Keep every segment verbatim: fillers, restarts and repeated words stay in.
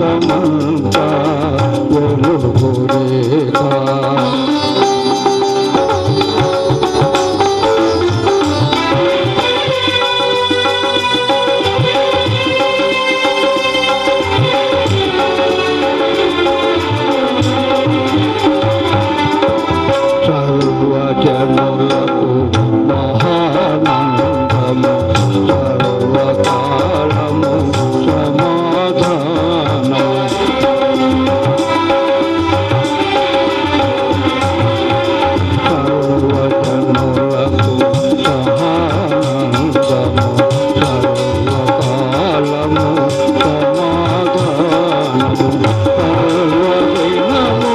లోకమంతా వెలుగురేగా జనులకు మహానందము సర్వకాలము సమాధానము సర్వజనులకు సహానందము సర్వకాలము సమాధానము సర్వదినము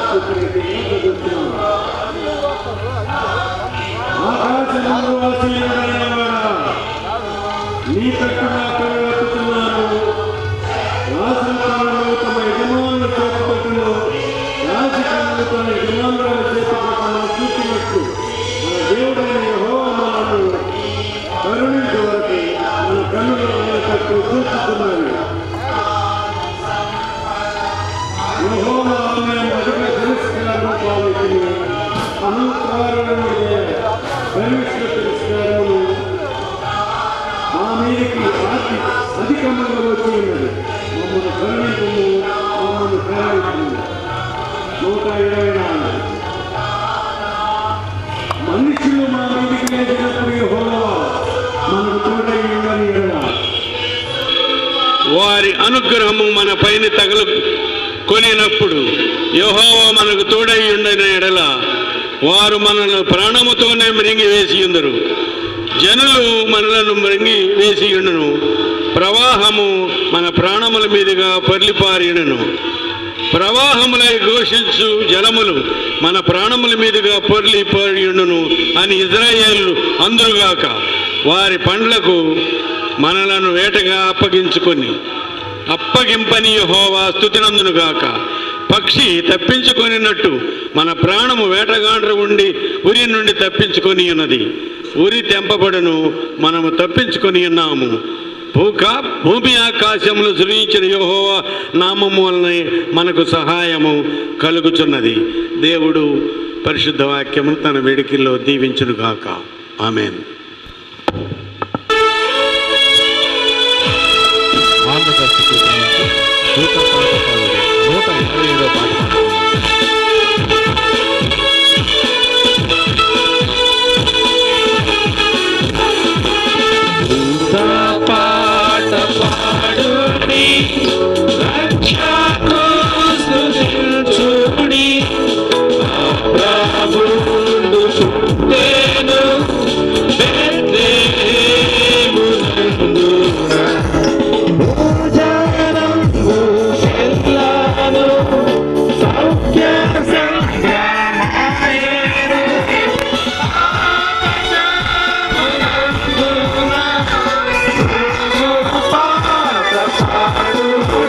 నీ తట్టు నా కళ్ళెత్తుతున్నాను. రాజకాలంలో తమ యజమానుల చేపట్టును రాజకీయాలు తన యజమానుల చేపట్టును చూసినట్టు మన దేవుడైన యెహోవా మనల్ని కరుణించే వరకు మన కన్నులు మన తట్టు చూస్తున్నాను. యెహోవా ఆమె మొదట తిరస్కారం పాలించి అహంకారులను గరిష్ట తిరస్కారమును మా మీదకి ఆస్తి అధికమంగా వచ్చి ఉన్నది. మమ్మల్ని కరుణించము, మమ్మల్ని ప్రేమించము. నూట ఇరవై నాలుగు మనుషులు మా మీదకి లేచినప్పుడు యెహోవా మనకు తోడై ఉండని ఎడల వారి అనుగ్రహము మన పైన తగలు కొనినప్పుడు యెహోవా మనకు తోడై ఉండని ఎడల వారు మనల్ని ప్రాణముతోనే మృంగి వేసి ఉందరు. జనులు మనలను మృంగి వేసి ఉండును. ప్రవాహము మన ప్రాణముల మీదుగా పొర్లిపారినను. ప్రవాహములై ఘోషించు జలములు మన ప్రాణముల మీదుగా పొర్లిపారియుండును అని ఇజ్రాయేలు అందురుగాక. వారి పండ్లకు మనలను వేటగా అప్పగించుకొని అప్పగింపని యెహోవా స్తుతినందునుగాక. పక్షి తప్పించుకొనినట్టు మన ప్రాణము వేటగాండ్ర ఉండి ఉరి నుండి తప్పించుకొని ఉన్నది. ఉరి తెంపబడును, మనము తప్పించుకొని ఉన్నాము. భూకా భూమి ఆకాశములు సృజించిన యెహోవా నామము వలన మనకు సహాయము కలుగుచున్నది. దేవుడు పరిశుద్ధ వాక్యమును తన వేడికిల్లో దీవించునుగాక. ఆమేన్. నూట ఇరవై ఏడో పాట పాట పాడుడి రక్షకు స్తుతించుడి. ప్రభువును పుట్టెను బెత్లెహేమునందు. Oh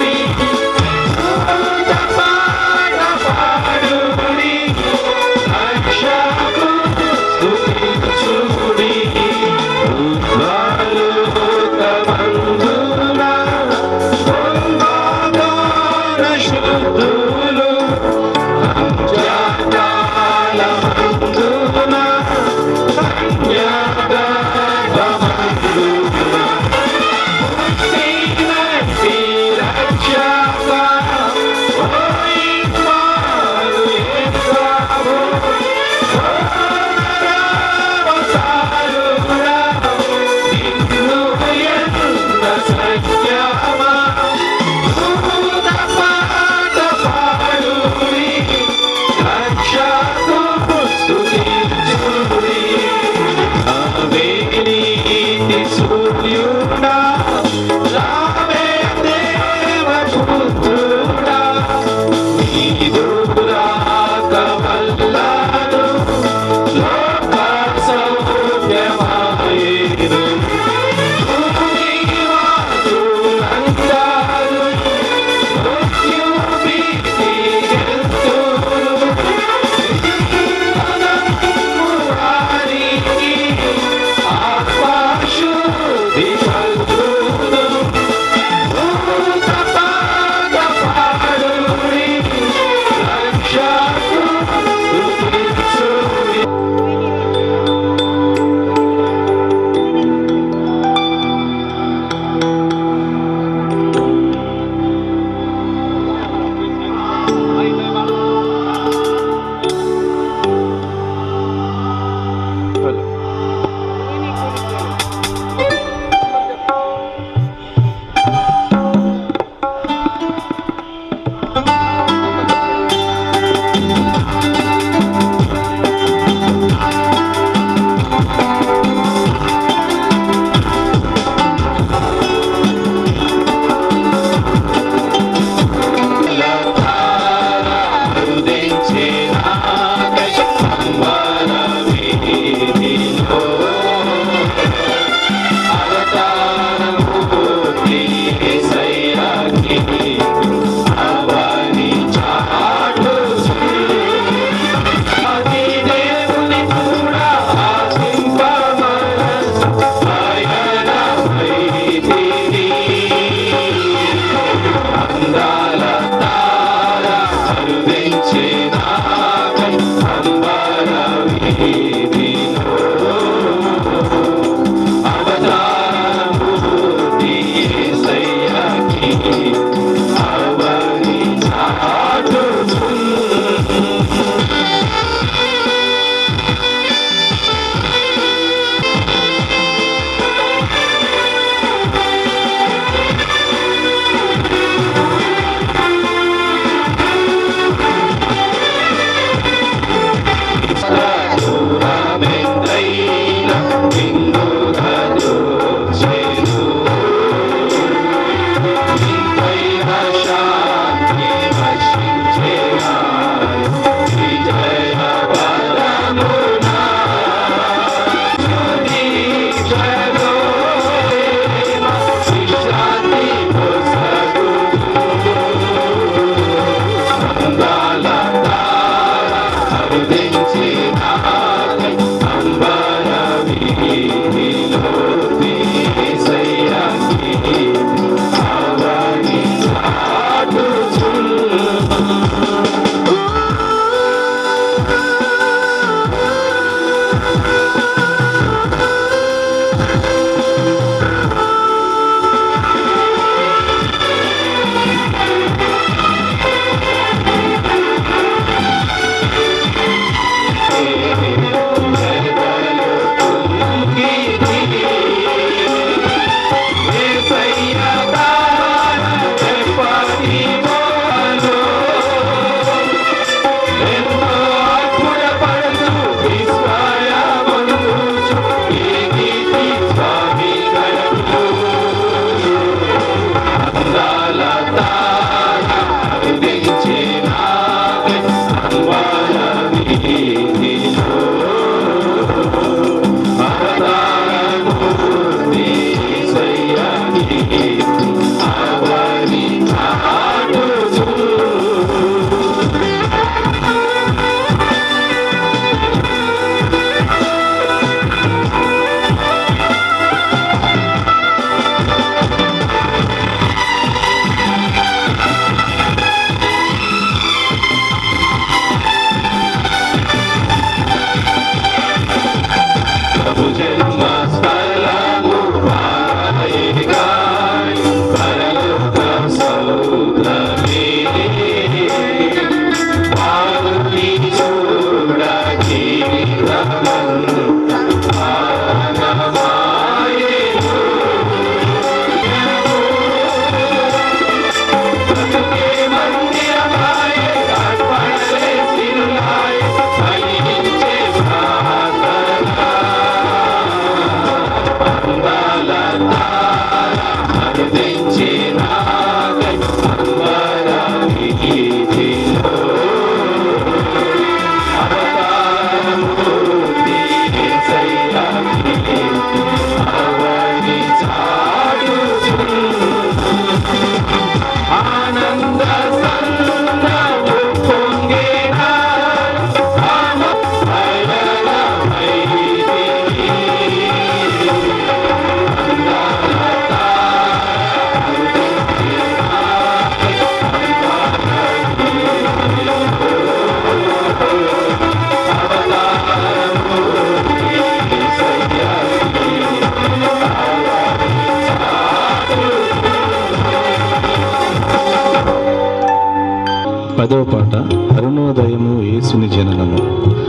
పదవ పాట అరుణోదయము యేసుని జననము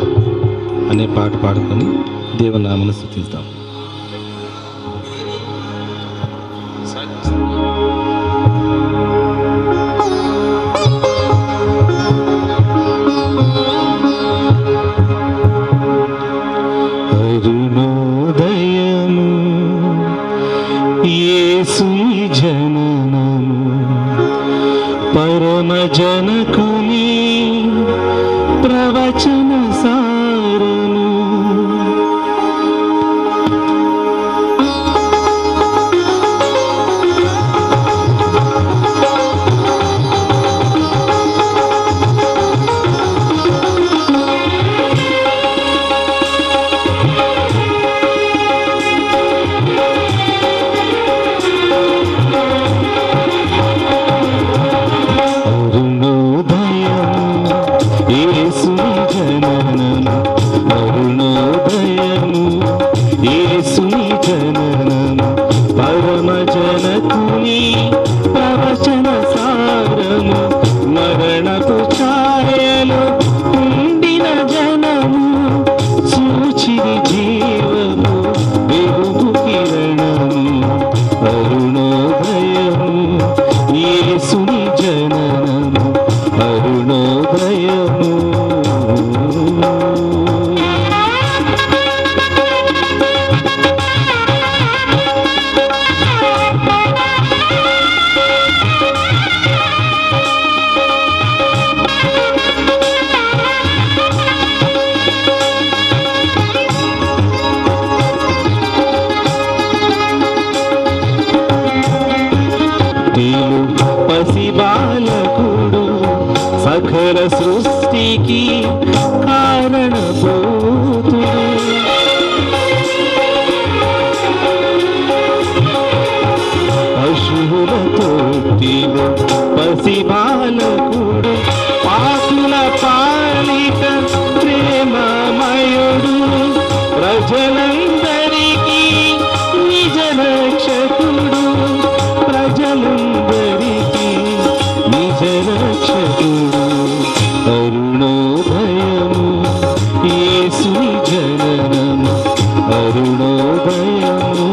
అనే పాట పాడుకొని దేవుని నామమును స్తుతిద్దాం. అరుణోదయము యేసుని జననము పరమ జనకుని ప్రవచన సారము పసిబాలకుడు సకల సృష్టికి కారణభూతుడు పశువుల తోటిలో పసిబాలకుడు పాకుల పాలిక ప్రేమమయుడు ప్రజలందరికీ నిజ రక్షకుడు ప్రజలందరికీ నిజ రక్షకుడు అరుణోదయము యేసుని జననము అరుణోదయము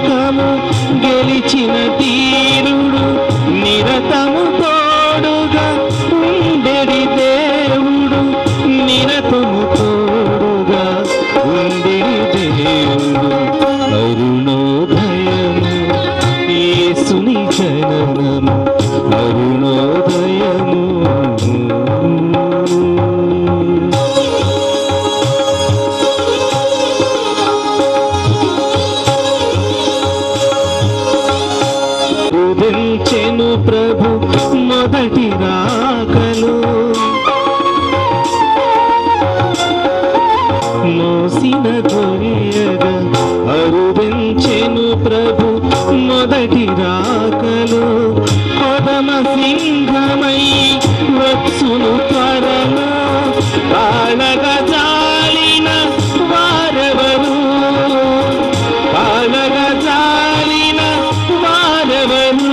లోకము గెలిచిన తీరుడు నిరతము తోడుగా ఉండెడి దేవుడు నిరతము తోడుగా ఉండెడి దేవుడు అరుణోదయము యేసుని జననము అరుణోదయము ఉదయించెను ప్రభు మొదటి రాకలు మోసిన గొరియగా అరుదించెను ప్రభు మొదటి రాకలు కొదమ సింహమై వచ్చును త్వరలో కాళగా జాలిన వారెవరు కాళగా జాలిన వారెవరు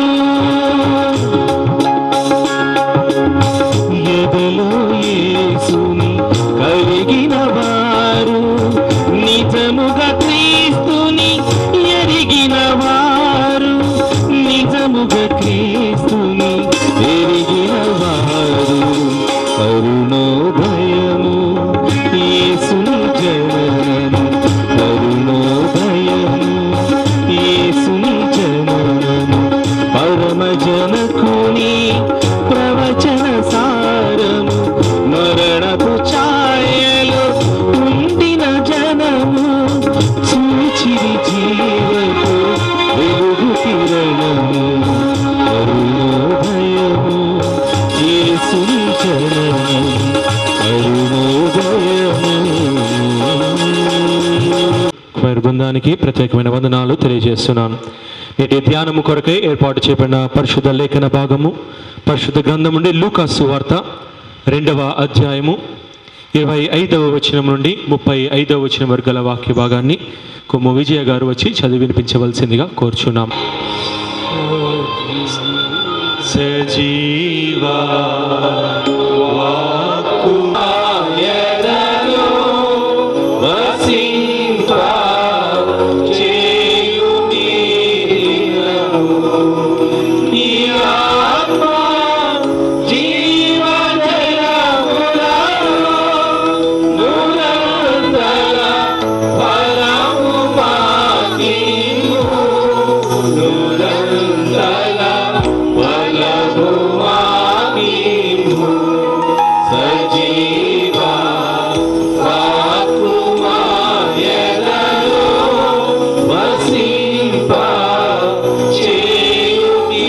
ఎదలో యేసుని కరిగిన వారు నిజముగా క్రీస్తుని ఎరిగిన వారు నిజముగా క్రీస్తుని ఎరిగిన వారు అరుణోదయము యేసుని జననము అరుణోదయము యేసుని జననము పరమ జనకుని ప్రవచన సారము మరణపు ఛాయలో ఉండిన జనము సూచిరి జీవకు వెలుగు కిరణము అరుణోదయము యేసుని జననము అరుణోదయము. క్వైర్ బృందానికి ప్రత్యేకమైన వందనాలు తెలియజేస్తున్నాను. నేటి ధ్యానము కొరకై ఏర్పాటు చేయబడిన పరిశుద్ధ లేఖన భాగము పరిశుద్ధ గ్రంథం నుండి లూకా సువార్త రెండవ అధ్యాయము ఇరవై ఐదవ వచనం నుండి ముప్పై ఐదవ వచనం వరకు గల వాక్య భాగాన్ని కొమ్ము విజయ గారు వచ్చి చదివి వినిపించవలసిందిగా కోరుచున్నాం. సజీవా వాక్కు ఆయనలో వసింప చేయుని నీ ఆత్మ జీవజలములలో నురంతర ఫలము మాకిము నురంతర ఫలము మాకిము సజీవా వాక్కు మాయలలో వసింప చేయుని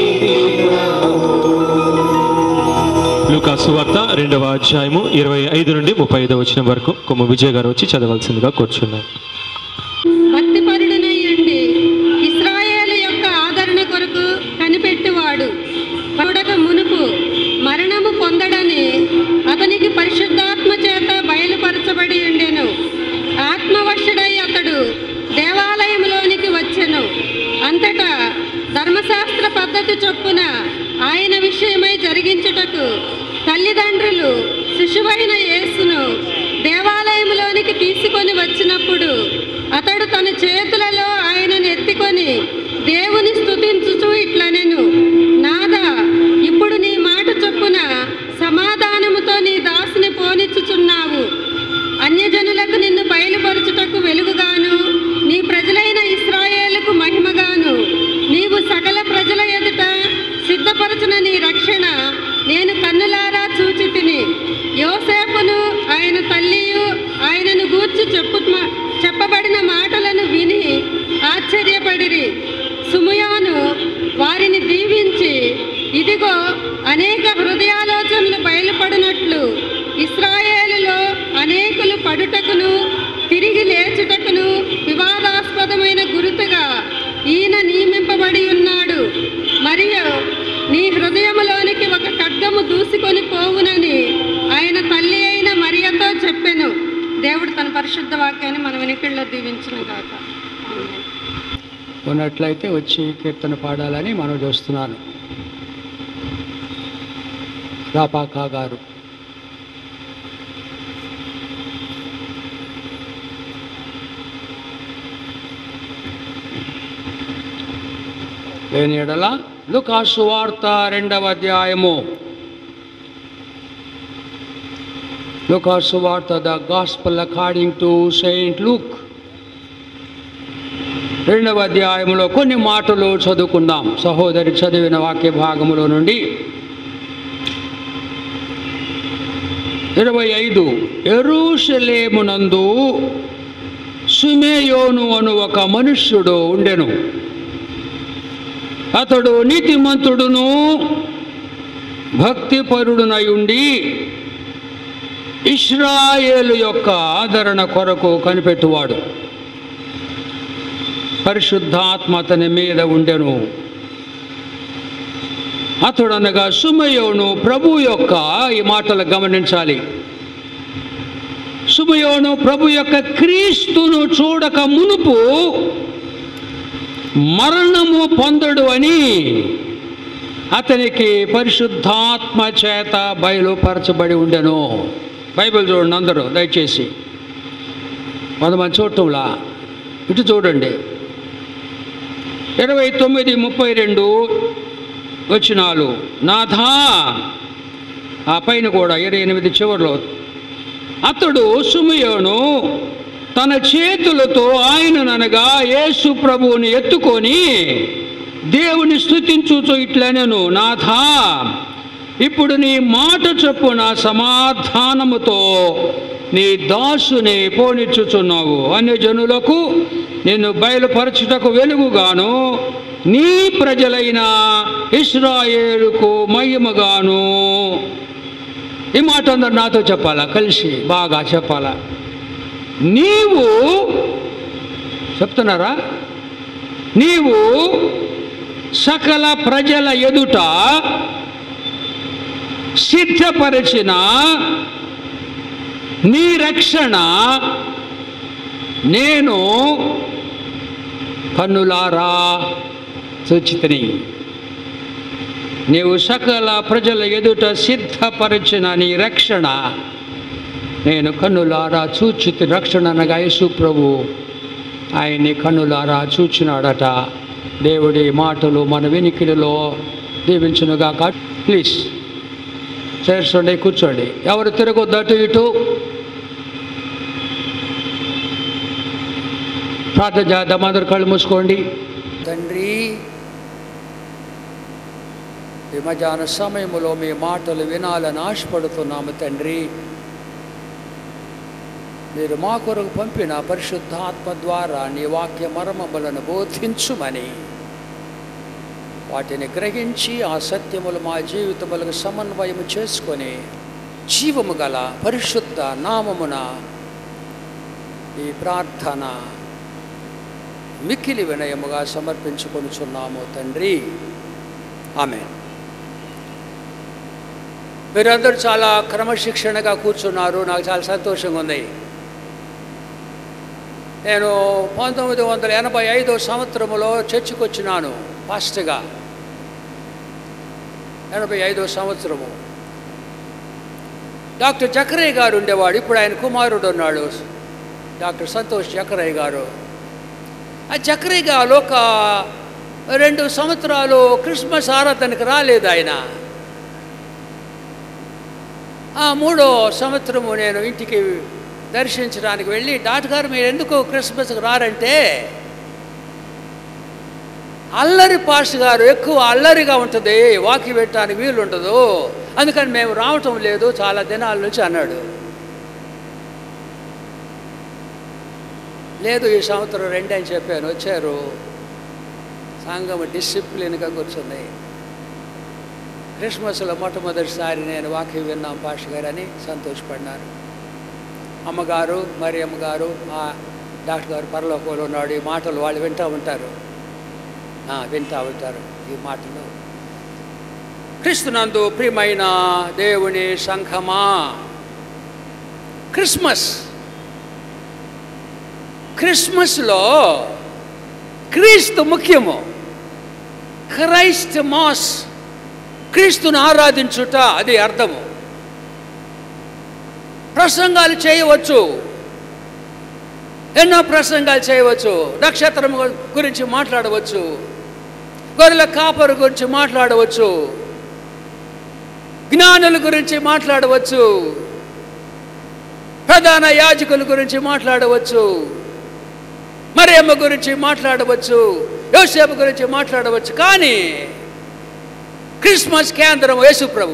లూకా సువార్త రెండవ అధ్యాయము ఇరవై ఐదు నుండి ముప్పై ఐదవ వచనం వరకు కొమ్ము విజయ్ గారు వచ్చి చదవాల్సిందిగా కూర్చున్నారు. భక్తిపరుడనయ్యుండి ఇశ్రాయేలు యొక్క ఆదరణ కొరకు కనిపెట్టువాడు పరుడక మునుపు మరణము పొందడని అతనికి పరిశుద్ధాత్మ చేత బయలుపరచబడి ఉండెను. ఆత్మవశుడై అతడు దేవాలయంలోనికి వచ్చెను. అంతటా ధర్మశాస్త్ర పద్ధతి చొప్పున ఆయన విషయమై జరిగించుటకు తల్లిదండ్రులు శిశువైన యేసును దేవాలయంలోనికి తీసుకొని వచ్చినప్పుడు అతడు తన చేతులలో ఆయనను ఎత్తుకొని దేవుని స్తుతించుచు ఇట్లనెను, నాదా, ఇప్పుడు నీ మాట చొప్పున సమాధానముతో నీ దాసుని పోనిచ్చుచున్నావు. అన్యజనులకు నిన్ను బయలుపరచుటకు వెలుగుగాను నీ ప్రజలైన ఇశ్రాయేలుకు మహిమగాను నీవు సకల ప్రజల ఎదుట సిద్ధపరచిన నీ రక్షణ నేను కన్నులారా చూచి తిని. యోసేపును ఆయన తల్లియు ఆయనను గూర్చి చెప్పు చెప్పబడిన మాటలను విని ఆశ్చర్యపడిరి. సుమయోను వారిని దీవించి, ఇదిగో అనేక హృదయాలోచనలు బయలుపడినట్లు ఇశ్రాయేలులో అనేకులు పడుటకును తిరిగి లేచుటకును వివాదాస్పదమైన గురుతుగా ఈయన నియమింపబడి ఉన్నాడు. మరియు నీ హృదయములోనికి ఒక ఖడ్గము దూసుకొని పోవునని ఆయన తల్లి అయిన మరియతో చెప్పెను. దేవుడు తన పరిశుద్ధ వాక్యాన్ని మన వెనుకల్లో దీవించును గాక. ఉన్నట్లయితే వచ్చి కీర్తన పాడాలని మనం చూస్తున్నాను. రాపాకా గారు లేని ఎడల లూకా సువార్త రెండవ అధ్యాయము, లూకా సువార్త the gospel according to saint Luke రెండవ అధ్యాయంలో కొన్ని మాటలు చదువుకుందాం. సహోదరి చదివిన వాక్య భాగములో నుండి ఇరవై ఐదు. యెరూషలేమునందు సిమెయోను అను ఒక మనుష్యుడు ఉండెను. అతడు నీతిమంతుడును భక్తిపరుడునై ఉండి ఇశ్రాయేలు యొక్క ఆదరణ కొరకు కనిపెట్టువాడు. పరిశుద్ధాత్మ అతని మీద ఉండెను. అతడనగా సిమెయోను ప్రభు యొక్క, ఈ మాటలు గమనించాలి, సిమెయోను ప్రభు యొక్క క్రీస్తును చూడక మునుపు మరణము పొందడు అని అతనికి పరిశుద్ధాత్మ చేత బయలుపరచబడి ఉండెను. బైబిల్ చూడండి అందరూ దయచేసి, కొంతమంది చూడటంలా ఇటు చూడండి. ఇరవై తొమ్మిది ముప్పై రెండు వచనాలు. నాథా, ఆ పైన కూడా ఇరవై ఎనిమిది చివరిలో, అతడు సిమెయోను తన చేతులతో ఆయననగా యేసు ప్రభువుని ఎత్తుకొని దేవుని స్తుతించుచు ఇట్లనెను, నాథా, ఇప్పుడు నీ మాట చొప్పున సమాధానముతో నీ దాసుని పోనిచ్చుచున్నావు. అన్యజనులకు నిన్ను బయలుపరచుటకు వెలుగుగాను, నీ ప్రజలైన ఇశ్రాయేలుకు మహిమగాను. ఈ మాట అందరు నాతో చెప్పాలా, కలిసి బాగా చెప్పాలా. నీవు చెప్తున్నారా? నీవు సకల ప్రజల ఎదుట సిద్ధపరిచిన నీ రక్షణ నేను కన్నులారా చూచితిని. నీవు సకల ప్రజల ఎదుట సిద్ధపరిచిన నీ రక్షణ నేను కన్నులారా చూచితి. రక్షణ అనగా యేసు ప్రభు ఆయన్ని కన్నులారా చూచినాడట. దేవుడి మాటలు మన వెనికిడిలో దీవించునుగాక. ప్లీజ్ చేర్చండి, కూర్చోండి, ఎవరు తిరగొద్దు అటు ఇటు. ప్రార్థన చేద్దాం, అందరు కళ్ళు మూసుకోండి. తండ్రి, ఈ మధ్యాహ్న సమయంలో మీ మాటలు వినాలని ఆశపడుతున్నాము తండ్రి. మీరు మా కొరకు పంపిన పరిశుద్ధాత్మ ద్వారా నీ వాక్య మర్మములను బోధించుమని, వాటిని గ్రహించి ఆ సత్యములు మా జీవితములకు సమన్వయం చేసుకొని జీవము గల పరిశుద్ధ నామమున ఈ ప్రార్థన మిక్కిలి వినయముగా సమర్పించుకొనుచున్నాము తండ్రి. ఆమేన్. మీరందరూ చాలా క్రమశిక్షణగా కూర్చున్నారు, నాకు చాలా సంతోషంగా ఉంది. నేను పంతొమ్మిది వందల ఎనభై ఐదో సంవత్సరములో చర్చికి వచ్చినాను ఫాస్ట్గా. ఎనభై ఐదో సంవత్సరము డాక్టర్ జకరయ్య గారు ఉండేవాడు. ఇప్పుడు ఆయన కుమారుడు ఉన్నాడు, డాక్టర్ సంతోష్ జకరయ్య గారు. ఆ జకరయ్య గారు ఒక రెండు సంవత్సరాలు క్రిస్మస్ ఆరాధనకు రాలేదు ఆయన. ఆ మూడో సంవత్సరము నేను ఇంటికి దర్శించడానికి వెళ్ళి, డాక్టర్ గారు మీరు ఎందుకు క్రిస్మస్కి రారంటే, అల్లరి పాస్ గారు ఎక్కువ అల్లరిగా ఉంటుంది, వాకి పెట్టడానికి వీలు ఉండదు, అందుకని మేము రావటం లేదు చాలా దినాల నుంచి అన్నాడు. లేదు ఈ సంవత్సరం రెండు అని చెప్పాను. వచ్చారు, సంఘం డిసిప్లిన్గా కూర్చుంది. క్రిస్మస్లో మొట్టమొదటిసారి నేను వాక్యం విన్నాం పాష గారు అని సంతోషపడినారు. అమ్మగారు మరి అమ్మగారు ఆ డాక్టర్ గారు పరలోకంలో ఉన్నాడు. ఈ మాటలు వాళ్ళు వింటూ ఉంటారు, వింటూ ఉంటారు ఈ మాటలు. క్రీస్తునందు ప్రియమైన దేవుని సంఘమా, క్రిస్మస్ క్రిస్మస్లో క్రీస్తు ముఖ్యము. క్రైస్ట్ మాస్, క్రీస్తును ఆరాధించుట, అది అర్థము. ప్రసంగాలు చేయవచ్చు, ఎన్నో ప్రసంగాలు చేయవచ్చు, నక్షత్రం గురించి మాట్లాడవచ్చు, గొర్రెల కాపరు గురించి మాట్లాడవచ్చు, జ్ఞానుల గురించి మాట్లాడవచ్చు, ప్రధాన యాజకుల గురించి మాట్లాడవచ్చు, మరియమ్మ గురించి మాట్లాడవచ్చు, యోసేపు గురించి మాట్లాడవచ్చు. కానీ క్రిస్మస్ కేంద్రం యేసు ప్రభు,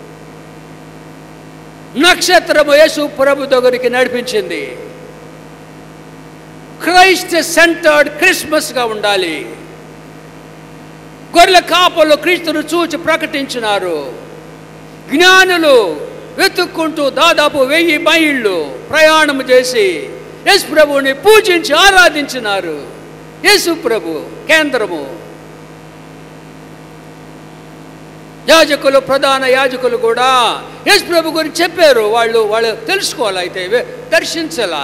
నక్షత్రము యేసు ప్రభు దగ్గరికి నడిపించింది. క్రైస్ట్ సెంటర్డ్ క్రిస్మస్గా ఉండాలి. గొర్రెల కాపలు క్రీస్తును చూచి ప్రకటించినారు. జ్ఞానులు వెతుక్కుంటూ దాదాపు వెయ్యి మైళ్ళు ప్రయాణం చేసి యేసు ప్రభువుని పూజించి ఆరాధించినారు. యేసు ప్రభు కేంద్రము. యాజకులు, ప్రధాన యాజకులు కూడా యేసు ప్రభు గురించి చెప్పారు. వాళ్ళు వాళ్ళు తెలుసుకోవాలి, అయితే దర్శించలా.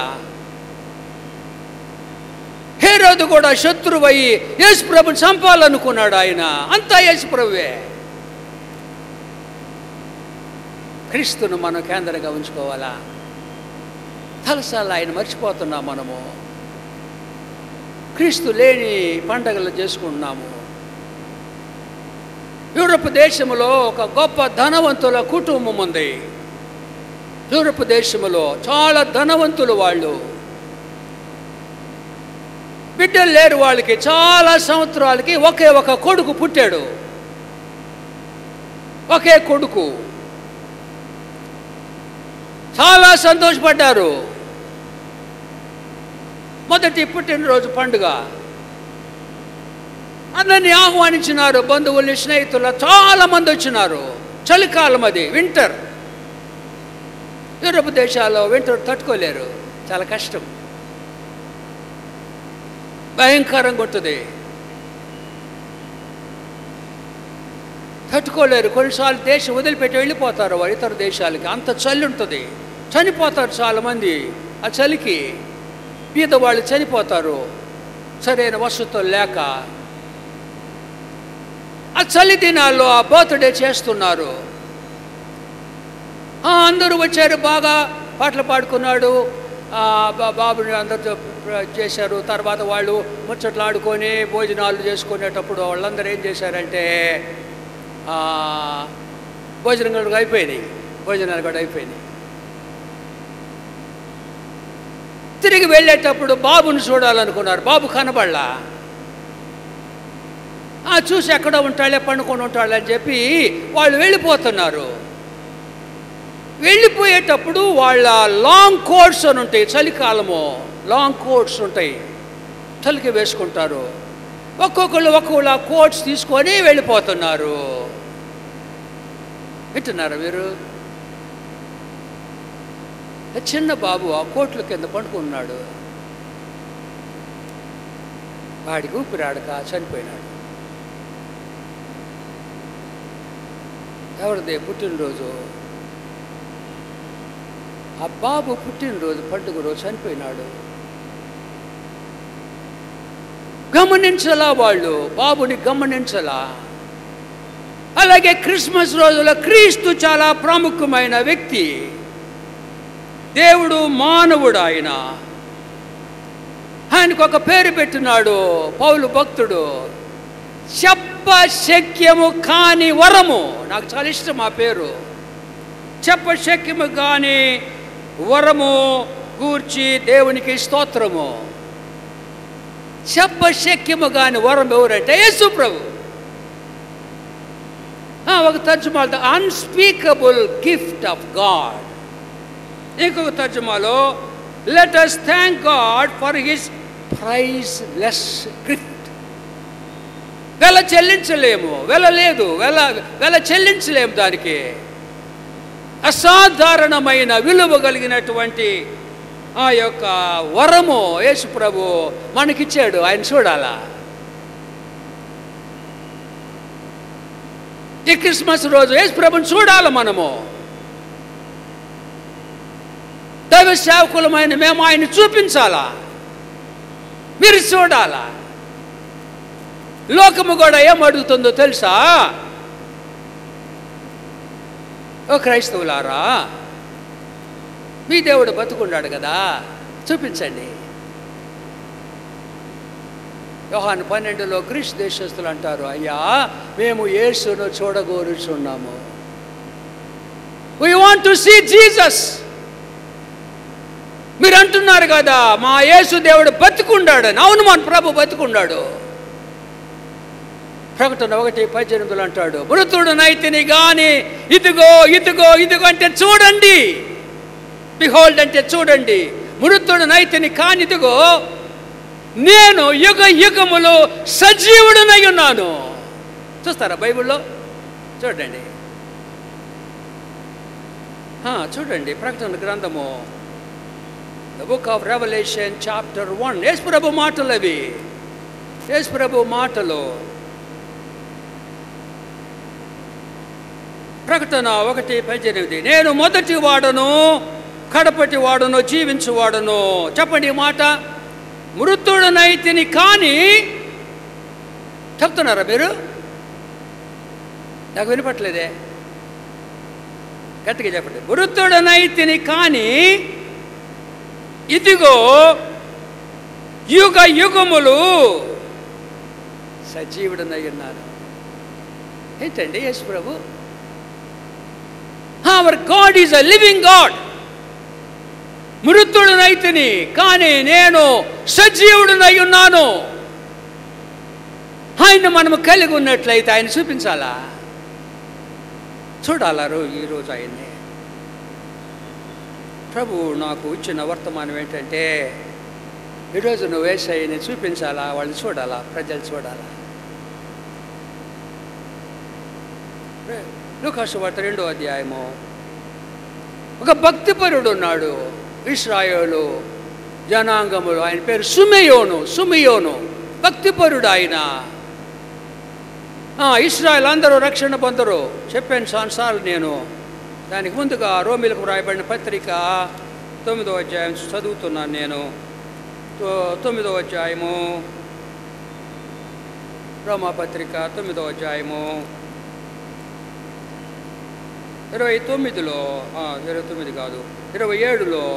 హేరోదు కూడా శత్రువయ్యి యేసు ప్రభుని చంపాలనుకున్నాడు. ఆయన అంతా యేసు ప్రభువే. క్రీస్తును మనం కేంద్రంగా ఉంచుకోవాలా? తలసాల ఆయన మర్చిపోతున్నాం. మనము క్రీస్తు లేని పండగలు చేసుకుంటున్నాము. యూరప్ దేశంలో ఒక గొప్ప ధనవంతుల కుటుంబం ఉంది. యూరప్ దేశంలో చాలా ధనవంతులు వాళ్ళు. బిడ్డలు లేరు వాళ్ళకి. చాలా సంవత్సరాలకి ఒకే ఒక కొడుకు పుట్టాడు. ఒకే కొడుకు. చాలా సంతోషపడ్డారు. మొదటి పుట్టినరోజు పండుగ అందరినీ ఆహ్వానించినారు. బంధువుల్ని, స్నేహితులు చాలా మంది వచ్చినారు. చలికాలం, అది వింటర్. యూరప్ దేశాల్లో వింటర్ తట్టుకోలేరు, చాలా కష్టం, భయంకరంగా ఉంటుంది, తట్టుకోలేరు. కొన్నిసార్లు దేశం వదిలిపెట్టి వెళ్ళిపోతారు వారు ఇతర దేశాలకి. అంత చలి ఉంటుంది, చనిపోతారు చాలామంది ఆ చలికి. బీద వాళ్ళు చనిపోతారు సరైన వసతులు లేక. ఆ చలి దినాల్లో ఆ బర్త్డే చేస్తున్నారు. అందరూ వచ్చారు, బాగా పాటలు పాడుకున్నాడు. బాబుని అందరితో చేశారు. తర్వాత వాళ్ళు ముచ్చట్లు ఆడుకొని భోజనాలు చేసుకునేటప్పుడు వాళ్ళందరూ ఏం చేశారంటే భోజనం కూడా అయిపోయినాయి భోజనాలు కూడా అయిపోయినాయి తిరిగి వెళ్ళేటప్పుడు బాబుని చూడాలనుకున్నారు. బాబు కనబడలా. చూసి ఎక్కడ ఉంటాడే, పండుకొని ఉంటాడే అని చెప్పి వాళ్ళు వెళ్ళిపోతున్నారు. వెళ్ళిపోయేటప్పుడు వాళ్ళ లాంగ్ కోట్స్ అని ఉంటాయి, చలికాలము లాంగ్ కోట్స్ ఉంటాయి, చలికి వేసుకుంటారు. ఒక్కొక్కళ్ళు ఒక్కొక్కళ్ళు ఆ కోట్స్ తీసుకొని వెళ్ళిపోతున్నారు. వింటున్నారా మీరు? చిన్న బాబు ఆ కోట్ల కింద పండుకున్నాడు. వాడికి ఊపిరాడక చనిపోయినాడు. ఎవరిదే పుట్టినరోజు? ఆ బాబు పుట్టినరోజు పండుగ రోజు చనిపోయినాడు. గమనించలా వాళ్ళు, బాబుని గమనించలా. అలాగే క్రిస్మస్ రోజులో క్రీస్తు చాలా ప్రాముఖ్యమైన వ్యక్తి. దేవుడు మానవుడు. ఆయన ఆయనకు ఒక పేరు పెట్టినాడు పౌలు భక్తుడు, చెప్పశక్యము కాని వరము. నాకు చాలా ఇష్టం ఆ పేరు. చెప్పశక్యము కాని వరము గూర్చి దేవునికి స్తోత్రము. చెప్పశక్యము కాని వరం ఎవరంటే యేసు ప్రభు. ఒక తర్జుమాలో the unspeakable gift of God. ఇంకొక తర్జుమాలో let us thank God for his priceless gift. వెల చెల్లించలేము, వెల లేదు, వెల వెల చెల్లించలేము దానికి. అసాధారణమైన విలువ కలిగినటువంటి ఆ యొక్క వరము యేసు ప్రభు మనకిచ్చాడు. ఆయన చూడాలా. ఈ క్రిస్మస్ రోజు యేసు ప్రభుని చూడాలి మనము. దైవ సేవకులమైన మేము ఆయన్ని చూపించాలా, మీరు చూడాలా. లోకము కూడా ఏం అడుగుతుందో తెలుసా? ఓ క్రైస్తవులారా, మీ దేవుడు బతుకున్నాడు కదా, చూపించండి. యోహాను పన్నెండులో గ్రీస్ దేశస్తులు అంటారు, అయ్యా మేము యేసును చూడగోరుచున్నాము. We want to see Jesus. మీరు అంటున్నారు కదా మా యేసు దేవుడు బతుకుండాడని. అవును, మన ప్రభు బతుకుండాడు. ప్రకటన ఒకటి పద్దెనిమిదిలో అంటాడు, మృతుడునైతిని గాని ఇదిగో ఇదిగో ఇదిగో అంటే చూడండి, బిహోల్డ్ అంటే చూడండి, మృతుడునైతిని కాని ఇదిగో నేను యుగ యుగములు సజీవుడునై ఉన్నాను. చూస్తారా బైబిల్లో? చూడండి చూడండి ప్రకటన గ్రంథము, the book of revolution chapter one. Yesu ప్రభు మాటలు అవి, యేసు ప్రభు మాటలు. ప్రకటన ఒకటి పద్దెనిమిది, నేను మొదటి వాడను కడపటి వాడును జీవించువాడును. చెప్పండి ఈ మాట. మృతుడునైతిని కానీ, చెప్తున్నారా మీరు? నాకు వినపట్లేదే, గట్టిగా చెప్పండి. మృతుడునైతిని కానీ ఇదిగో యుగ యుగములు సజీవుడనై ఉన్నాను. ఏంటండి యేసు ప్రభు? Our God is a living God. మృతుడునైతిని కానీ నేను సజీవుడునై ఉన్నాను. ఆయన మనము కలిగి ఉన్నట్లయితే ఆయన చూపించాలా, చూడాలా ఈరోజు ఆయన్ని. ప్రభు నాకు ఇచ్చిన వర్తమానం ఏంటంటే, ఈరోజు నువ్వు యేసయ్యని చూపించాలా, వాళ్ళు చూడాలా, ప్రజలు చూడాలా. లూకాసు వార్త రెండో అధ్యాయము, ఒక భక్తిపరుడు ఉన్నాడు ఇశ్రాయేలు జనాంగములు. ఆయన పేరు సుమెయోను. సుమెయోను భక్తిపరుడు ఆయన. ఇశ్రాయేల్ అందరూ రక్షణ పొందరు, చెప్పాను సాన్సార్లు నేను. దానికి ముందుగా రోమిలకు రాయబడిన పత్రిక తొమ్మిదో అధ్యాయం చదువుతున్నాను నేను. తొమ్మిదో అధ్యాయము రోమా పత్రిక తొమ్మిదో అధ్యాయము ఇరవై తొమ్మిదిలో ఇరవై తొమ్మిది కాదు ఇరవై ఏడులో,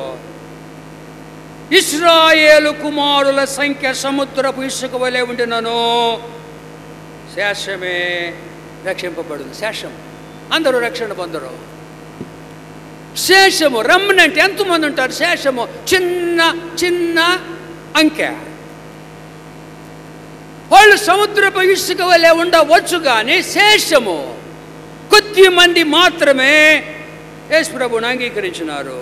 ఇశ్రాయేలు కుమారుల సంఖ్య సముద్రపు ఇసుక వలె ఉండినను శేషమే రక్షింపబడును. శేషం అందరూ రక్షణ పొందరు. శేషము రమ్మనంటే ఎంతమంది ఉంటారు? శేషము చిన్న చిన్న అంకె. వాళ్ళు సముద్రపు ఇసుక వలె ఉండవచ్చు, కానీ శేషము కొద్ది మంది మాత్రమే యేసు ప్రభువును అంగీకరించినారు.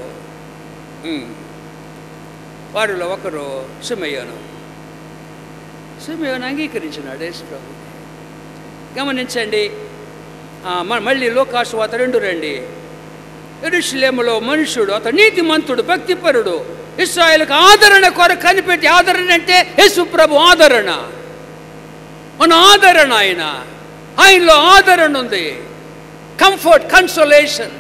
వారిలో ఒకరు సిమెయోను. సిమెయోను అంగీకరించినాడు యేసు ప్రభు. గమనించండి. మళ్ళీ లూకాసు వార్త రెండు రండి. యెరూషలేములో మనుషుడు, అతడు నీతిమంతుడు, భక్తిపరుడు, ఇశ్రాయేలుకు ఆదరణ కొరకు కనిపెట్టి. ఆదరణ అంటే యేసు ప్రభు ఆదరణ, మన ఆదరణ. ఆయన ఆయనలో ఆదరణ ఉంది. Comfort, consolation.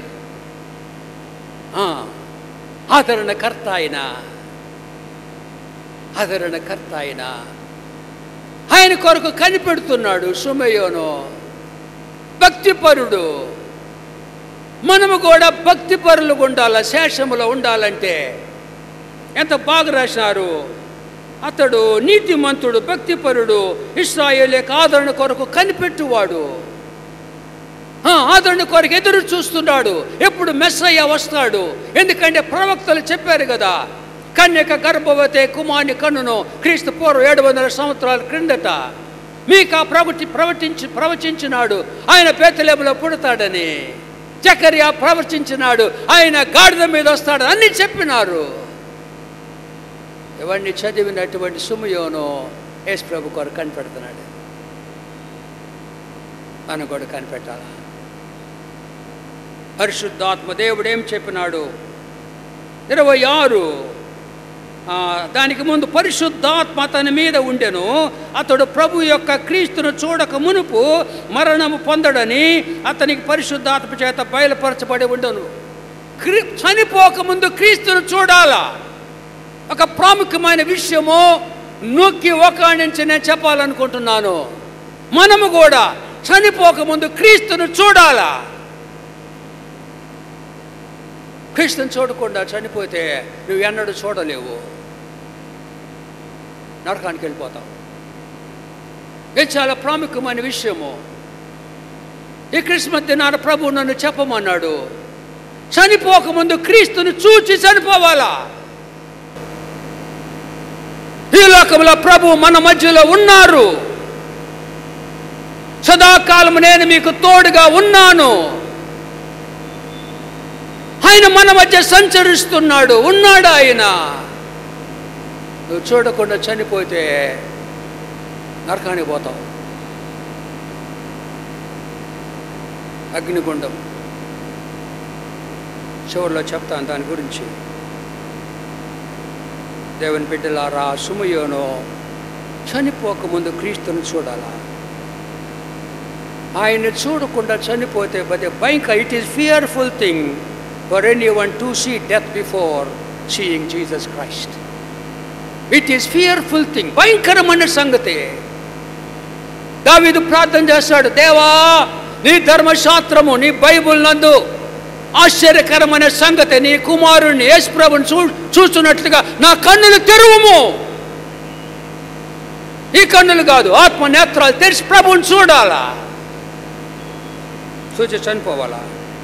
ఆదరణకర్త ఆయన, ఆదరణకర్త ఆయన. ఆయన కొరకు కనిపెడుతున్నాడు సుమెయోను. భక్తిపరుడు. మనము కూడా భక్తిపరులుగా ఉండాలి. శేషములో ఉండాలంటే ఎంత బాగా రాసినారు. అతడు నీతిమంతుడు, భక్తిపరుడు, ఇశ్రాయేలు యొక్క ఆదరణ కొరకు కనిపెట్టువాడు. ఆదరణ కొరకు ఎదురు చూస్తున్నాడు. ఎప్పుడు మెస్సయ్య వస్తాడు. ఎందుకంటే ప్రవక్తలు చెప్పారు కదా, కన్యక గర్భవతి కుమారుని కన్నును క్రీస్తు పూర్వం ఏడు వందల సంవత్సరాల క్రిందట మీకా ప్రవటి ప్రవచించి ప్రవచించినాడు ఆయన బేత్లెహేములో పుడతాడని. జకర్యా ప్రవచించినాడు ఆయన గాడిద మీద వస్తాడు అన్ని చెప్పినారు. ఇవన్నీ చదివినటువంటి సుమయోను యేసు ప్రభు కొరకు కనిపెడుతున్నాడు. మనం కూడా కనిపెట్టాలా. పరిశుద్ధాత్మ దేవుడు ఏం చెప్పినాడు? ఇరవై ఆరు దానికి ముందు పరిశుద్ధాత్మ అతని మీద ఉండెను. అతడు ప్రభు యొక్క క్రీస్తును చూడక మునుపు మరణము పొందడని అతనికి పరిశుద్ధాత్మ చేత బయలుపరచబడి ఉండను. క్రీ చనిపోకముందు క్రీస్తును చూడాలా. ఒక ప్రాముఖ్యమైన విషయము నొక్కి ఒక నుంచి నేను చెప్పాలనుకుంటున్నాను. మనము కూడా చనిపోకముందు క్రీస్తును చూడాలా. క్రీస్తుని చూడకుండా చనిపోతే నువ్వు ఎన్నడూ చూడలేవు, నరకానికి వెళ్ళిపోతావు. ఇది చాలా ప్రాముఖ్యమైన విషయము. ఈ క్రిస్మస్ దినాన ప్రభు నన్ను చెప్పమన్నాడు, చనిపోకముందు క్రీస్తుని చూచి చనిపోవాలా. ఈ లోకంలో ప్రభు మన మధ్యలో ఉన్నారు. సదాకాలం నేను మీకు తోడుగా ఉన్నాను. ఆయన మన మధ్య సంచరిస్తున్నాడు, ఉన్నాడు ఆయన. నువ్వు చూడకుండా చనిపోతే నరకానికి పోతావు. అగ్నిగుండం చివరిలో చెప్తాను దాని గురించి. దేవుని బిడ్డలారా, సుమయోను చనిపోకముందు క్రీస్తుని చూడాలా. ఆయన్ని చూడకుండా చనిపోతే బదే భయంకర. It is fearful thing for any one to see death before seeing Jesus Christ. It is fearful thing, భయంకరమైన సంగతి. దావీదు ప్రార్థన చేస్తాడు, దేవా నీ ధర్మశాస్త్రము, నీ బైబుల్ నందు ఆశ్చర్యకరమైన సంగతి, నీ కుమారుణ్ణి యేసు ప్రభుని చూ చూస్తున్నట్లుగా నా కన్నులు తెరువుము. ఈ కన్నులు కాదు, ఆత్మ నేత్రాలు తెరిచి ప్రభుని చూడాలా. చూచి చనిపోవాలా.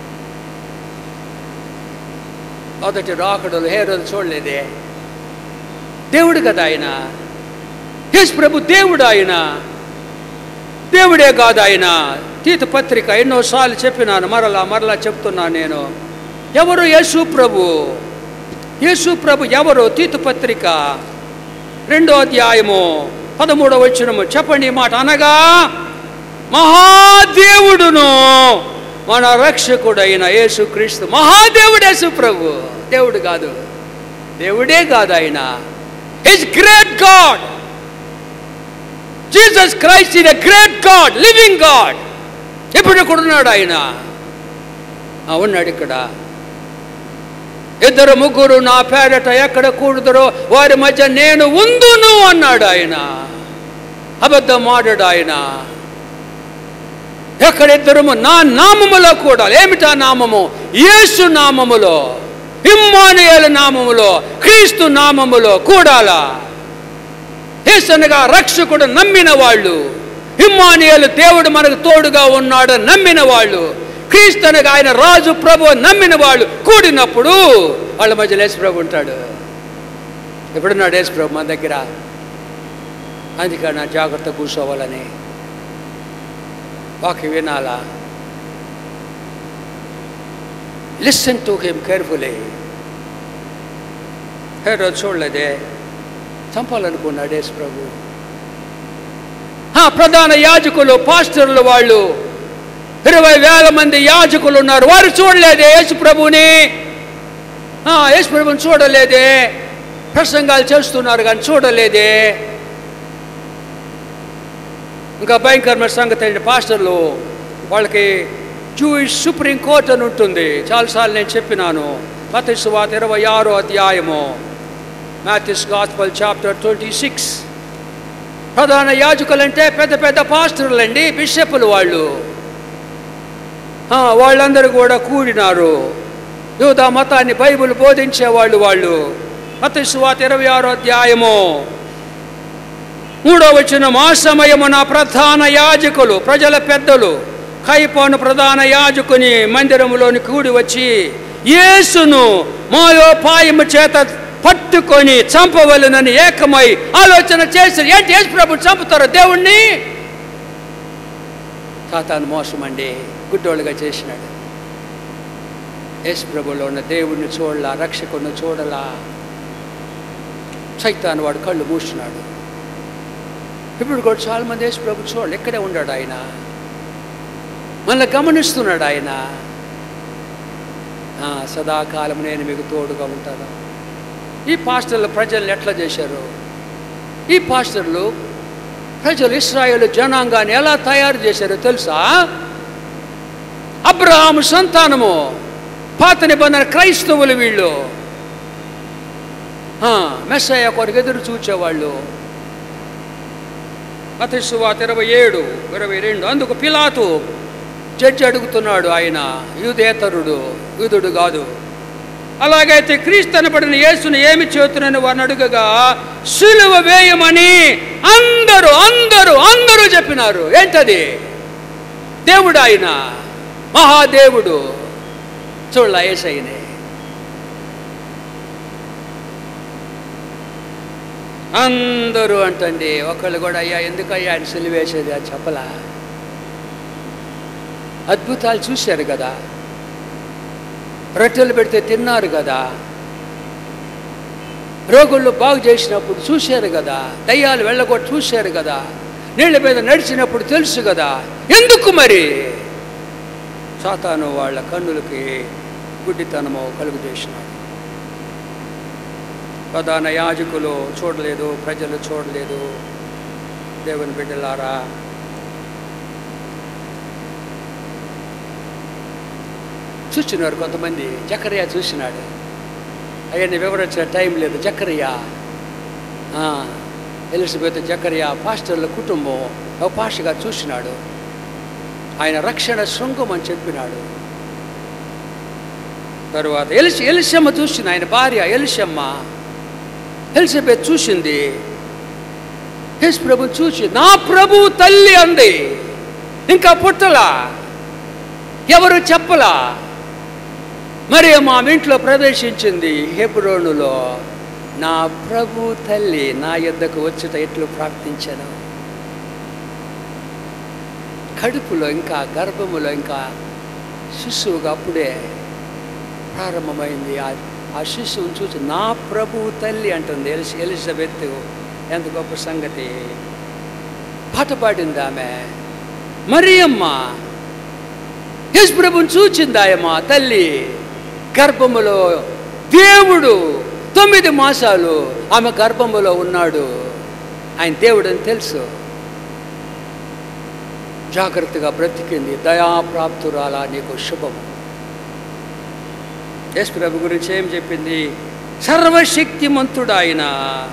మొదటి రాకడలు హేరోదు చూడలేదే. దేవుడు కదా ఆయన. యేసు ప్రభు దేవుడు. ఆయన దేవుడే కాదు ఆయన. తీతు పత్రిక ఎన్నోసార్లు చెప్పినాను, మరలా మరలా చెప్తున్నాను నేను. ఎవరు యేసు ప్రభు? యేసు ప్రభు ఎవరు? తీతు పత్రిక రెండో అధ్యాయము పదమూడవ వచనము చెప్పండి ఈ మాట. అనగా మహాదేవుడును మన రక్షకుడైన యేసు క్రీస్తు. మహాదేవుడు యేసు ప్రభు, దేవుడు కాదు. దేవుడే కాదు ఆయన. Is great God. Jesus Christ is a great God, living God. ఇప్పుడు ఇక్కడ ఉన్నాడు ఆయన. ఉన్నాడు ఇక్కడ. ఇద్దరు ముగ్గురు నా పేరట ఎక్కడ కూడుదరో వారి మధ్య నేను ఉందును అన్నాడు ఆయన. అబద్ధం ఆడాడు ఆయన. ఎక్కడిద్దరము నా నామములో కూడాలి. ఏమిటా నామము? యేసు నామములో, ఇమ్మానుయేలు నామములో, క్రీస్తు నామములో కూడాలా. యేసు అనగా రక్షకుడు నమ్మిన వాళ్ళు, ఇమ్మానుయేలు దేవుడు మనకు తోడుగా ఉన్నాడు నమ్మిన వాళ్ళు, క్రీస్తు అనగా ఆయన రాజు ప్రభు నమ్మిన వాళ్ళు కూడినప్పుడు వాళ్ళ మధ్యలో యేసు ప్రభు ఉంటాడు. ఎప్పుడున్నాడు యేసు ప్రభు మన దగ్గర? అందుకని జాగ్రత్త కూర్చోవాలని, వాక్యం వినాలా. Listen to him carefully. హేరోదు చూడలేదే, చంపాలనుకున్నాడు యేసు ప్రభు. ప్రధాన యాజకులు, పాస్టర్లు, వాళ్ళు ఇరవై వేల మంది యాజకులు ఉన్నారు. వారు చూడలేదే యేసు ప్రభుని. యేసు ప్రభుని చూడలేదే. ప్రసంగాలు చేస్తున్నారు కానీ చూడలేదే. ఇంకా భయంకరమైన సంగతి ఏంటి? పాస్టర్లు వాళ్ళకి జూయిష్ సుప్రీం కోర్ట్ అని ఉంటుంది. చాలాసార్లు నేను చెప్పినాను. మత్తయి సువార్త ఇరవై ఆరో అధ్యాయము, Matthew's gospel chapter twenty six. ప్రధాన యాజకులంటే పెద్ద పెద్ద పాస్టర్లండి, బిషపులు. వాళ్ళు వాళ్ళందరూ కూడా కూడినారు. యూదా మతాన్ని, బైబిల్ బోధించేవాళ్ళు వాళ్ళు. మత్తయి సువార్త ఇరవై ఆరో అధ్యాయము మూడో వచనం. ఆ సమయమున ప్రధాన యాజకులు, ప్రజల పెద్దలు కైపాను ప్రధాన యాజకుని మందిరములోని కూడి వచ్చి యేసును మాయోపాయము చేత పట్టుకొని చంపవలనని ఏకమై ఆలోచన చేసి, ఏంటి యేసు ప్రభుని చంపుతారు దేవుణ్ణి? సాతాను మోసం అండి, గుడ్డోళ్ళుగా చేసినాడు. యేసు ప్రభులో ఉన్న దేవుణ్ణి చూడలా, రక్షకుని చూడలా. సైతాను వాడు కళ్ళు మూసినాడు. ఇప్పుడు కూడా చాలా మంది యేసు ప్రభు చూడాలి. ఎక్కడే ఉన్నాడు ఆయన, మనల్ని గమనిస్తున్నాడు ఆయన. సదాకాలం నేను మీకు తోడుగా ఉంటాను. ఈ పాస్టర్లు ప్రజల్ని ఎట్లా చేశారు? ఈ పాస్టర్లు ప్రజలు, ఇశ్రాయేలు జనాంగాన్ని ఎలా తయారు చేశారో తెలుసా? అబ్రహాము సంతానము, పాత నిబంధన క్రైస్తవులు వీళ్ళు. మెస్సయ్య కొరకు ఎదురు చూచేవాళ్ళు. మత్తయి సువార్త ఇరవై ఏడు ఇరవై రెండు. అందుకు పిలాతు జడ్జి అడుగుతున్నాడు. ఆయన యూదేతరుడు, యూదుడు కాదు. అలాగైతే క్రీస్తు అనబడిన యేసును ఏమి చేతునని వారిని అడుగగా సిలువ వేయమని అందరూ అందరూ అందరూ చెప్పినారు. ఏంటది? దేవుడు, ఆయన మహాదేవుడు. చూడలా యేసయ్యనే. అందరూ అంటండి. ఒకళ్ళు కూడా అయ్యా ఎందుకయ్యా ఆయన సిలువ వేసేది అని చెప్పలా. అద్భుతాలు చూశారు కదా, రొట్టెలు పెడితే తిన్నారు కదా, రోగుళ్ళు బాగు చేసినప్పుడు చూశారు కదా, దయ్యాలు వెళ్ళగొట్టి చూశారు కదా, నీళ్ళ మీద నడిచినప్పుడు తెలుసు కదా. ఎందుకు మరి? సాతాను వాళ్ళ కన్నులకి గుడ్డితనము కలుగు చేసినాడు. ప్రధాన యాజకులు చూడలేదు, ప్రజలు చూడలేదు. దేవుని బిడ్డలారా, చూసినారు కొంతమంది. జకరియా చూసినాడు. అవన్నీ వివరించిన టైం లేదు. జకరియా, ఎలిజబెత్ జకరియా పాస్టర్ల కుటుంబం ఒక పాస్టర్గా చూసినాడు. ఆయన రక్షణ శృంగం అని చెప్పినాడు. తరువాత ఎలిసి ఎలిషమ్మ చూసింది. ఆయన భార్య ఎలిషమ్మ, ఎలిజబెత్ చూసింది. యేసు ప్రభు చూసి నా ప్రభు తల్లి అంది. ఇంకా పుట్టలా, ఎవరు చెప్పలా. మరి మా ఇంట్లో ప్రవేశించింది. హెబ్రోనులో నా ప్రభు తల్లి నా యొద్దకు వచ్చుట ఎట్లు ప్రార్థించాను. కడుపులో ఇంకా గర్భములో ఇంకా శిశువుగా అప్పుడే ప్రారంభమైంది. ఆ శిశువుని చూసి నా ప్రభు తల్లి అంటుంది ఎలిసి ఎలిజబెత్. ఎంత గొప్ప సంగతి. పాట పాడింది ఆమె. మరియమ్మ యేసు ప్రభుని చూచిందాయమ్మ తల్లి. గర్భములో దేవుడు తొమ్మిది మాసాలు ఆమె గర్భములో ఉన్నాడు. ఆయన దేవుడు అని తెలుసు. జాగ్రత్తగా బ్రతికింది. దయాప్రాప్తురాలా నీకు శుభము. యేసు ప్రభు గురించి ఏం చెప్పింది? సర్వశక్తిమంతుడు ఆయన,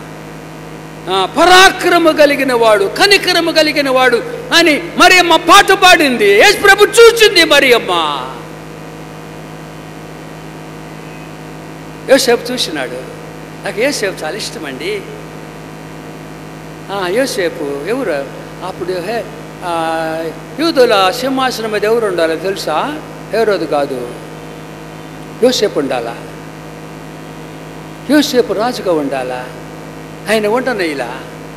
పరాక్రమ కలిగిన వాడు, కనికరము కలిగిన వాడు అని మరియమ్మ పాట పాడింది. యేసు ప్రభు చూసింది మరియమ్మ. యోసేపు చూసినాడు. నాకు యోసేపు చాలా ఇష్టమండి. యోసేపు ఎవరు? అప్పుడు యూదుల సింహాసనం మీద ఎవరు ఉండాలో తెలుసా? హేరోదు కాదు, యోసేపు ఉండాలా. యోసేపు రాజుగా ఉండాలా. ఆయన ఉండనయ్యలా.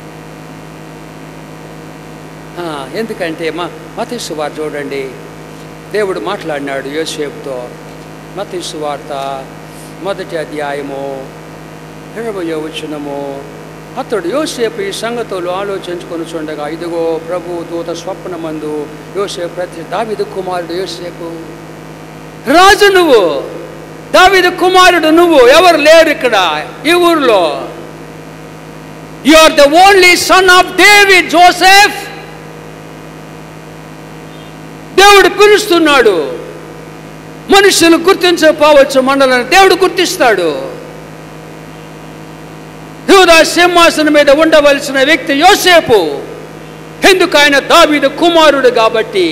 ఎందుకంటే మా మత్తయి సువార్త చూడండి, దేవుడు మాట్లాడినాడు యోసేపుతో. మత్తయి సువార్త మొదటి అధ్యాయము ఇరవయో వచనము. అతడు యోసేపు ఈ సంగతులు ఆలోచించుకొని చూడగా ఇదిగో ప్రభు దూత స్వప్నమందు యోసేపు ప్రతి దావీదు కుమారుడు యోసేపు. రాజు నువ్వు, దావీదు కుమారుడు నువ్వు. ఎవరు లేరు ఇక్కడ ఈ ఊరిలో. You are the only son of David Joseph. దేవుడు పిలుస్తున్నాడు. మనుషులు గుర్తించకపోవచ్చు మండలాన్ని, దేవుడు గుర్తిస్తాడు. యూదా సింహాసనం మీద ఉండవలసిన వ్యక్తి యోసేపు. ఎందుకు? ఆయన దావీదు కుమారుడు కాబట్టి.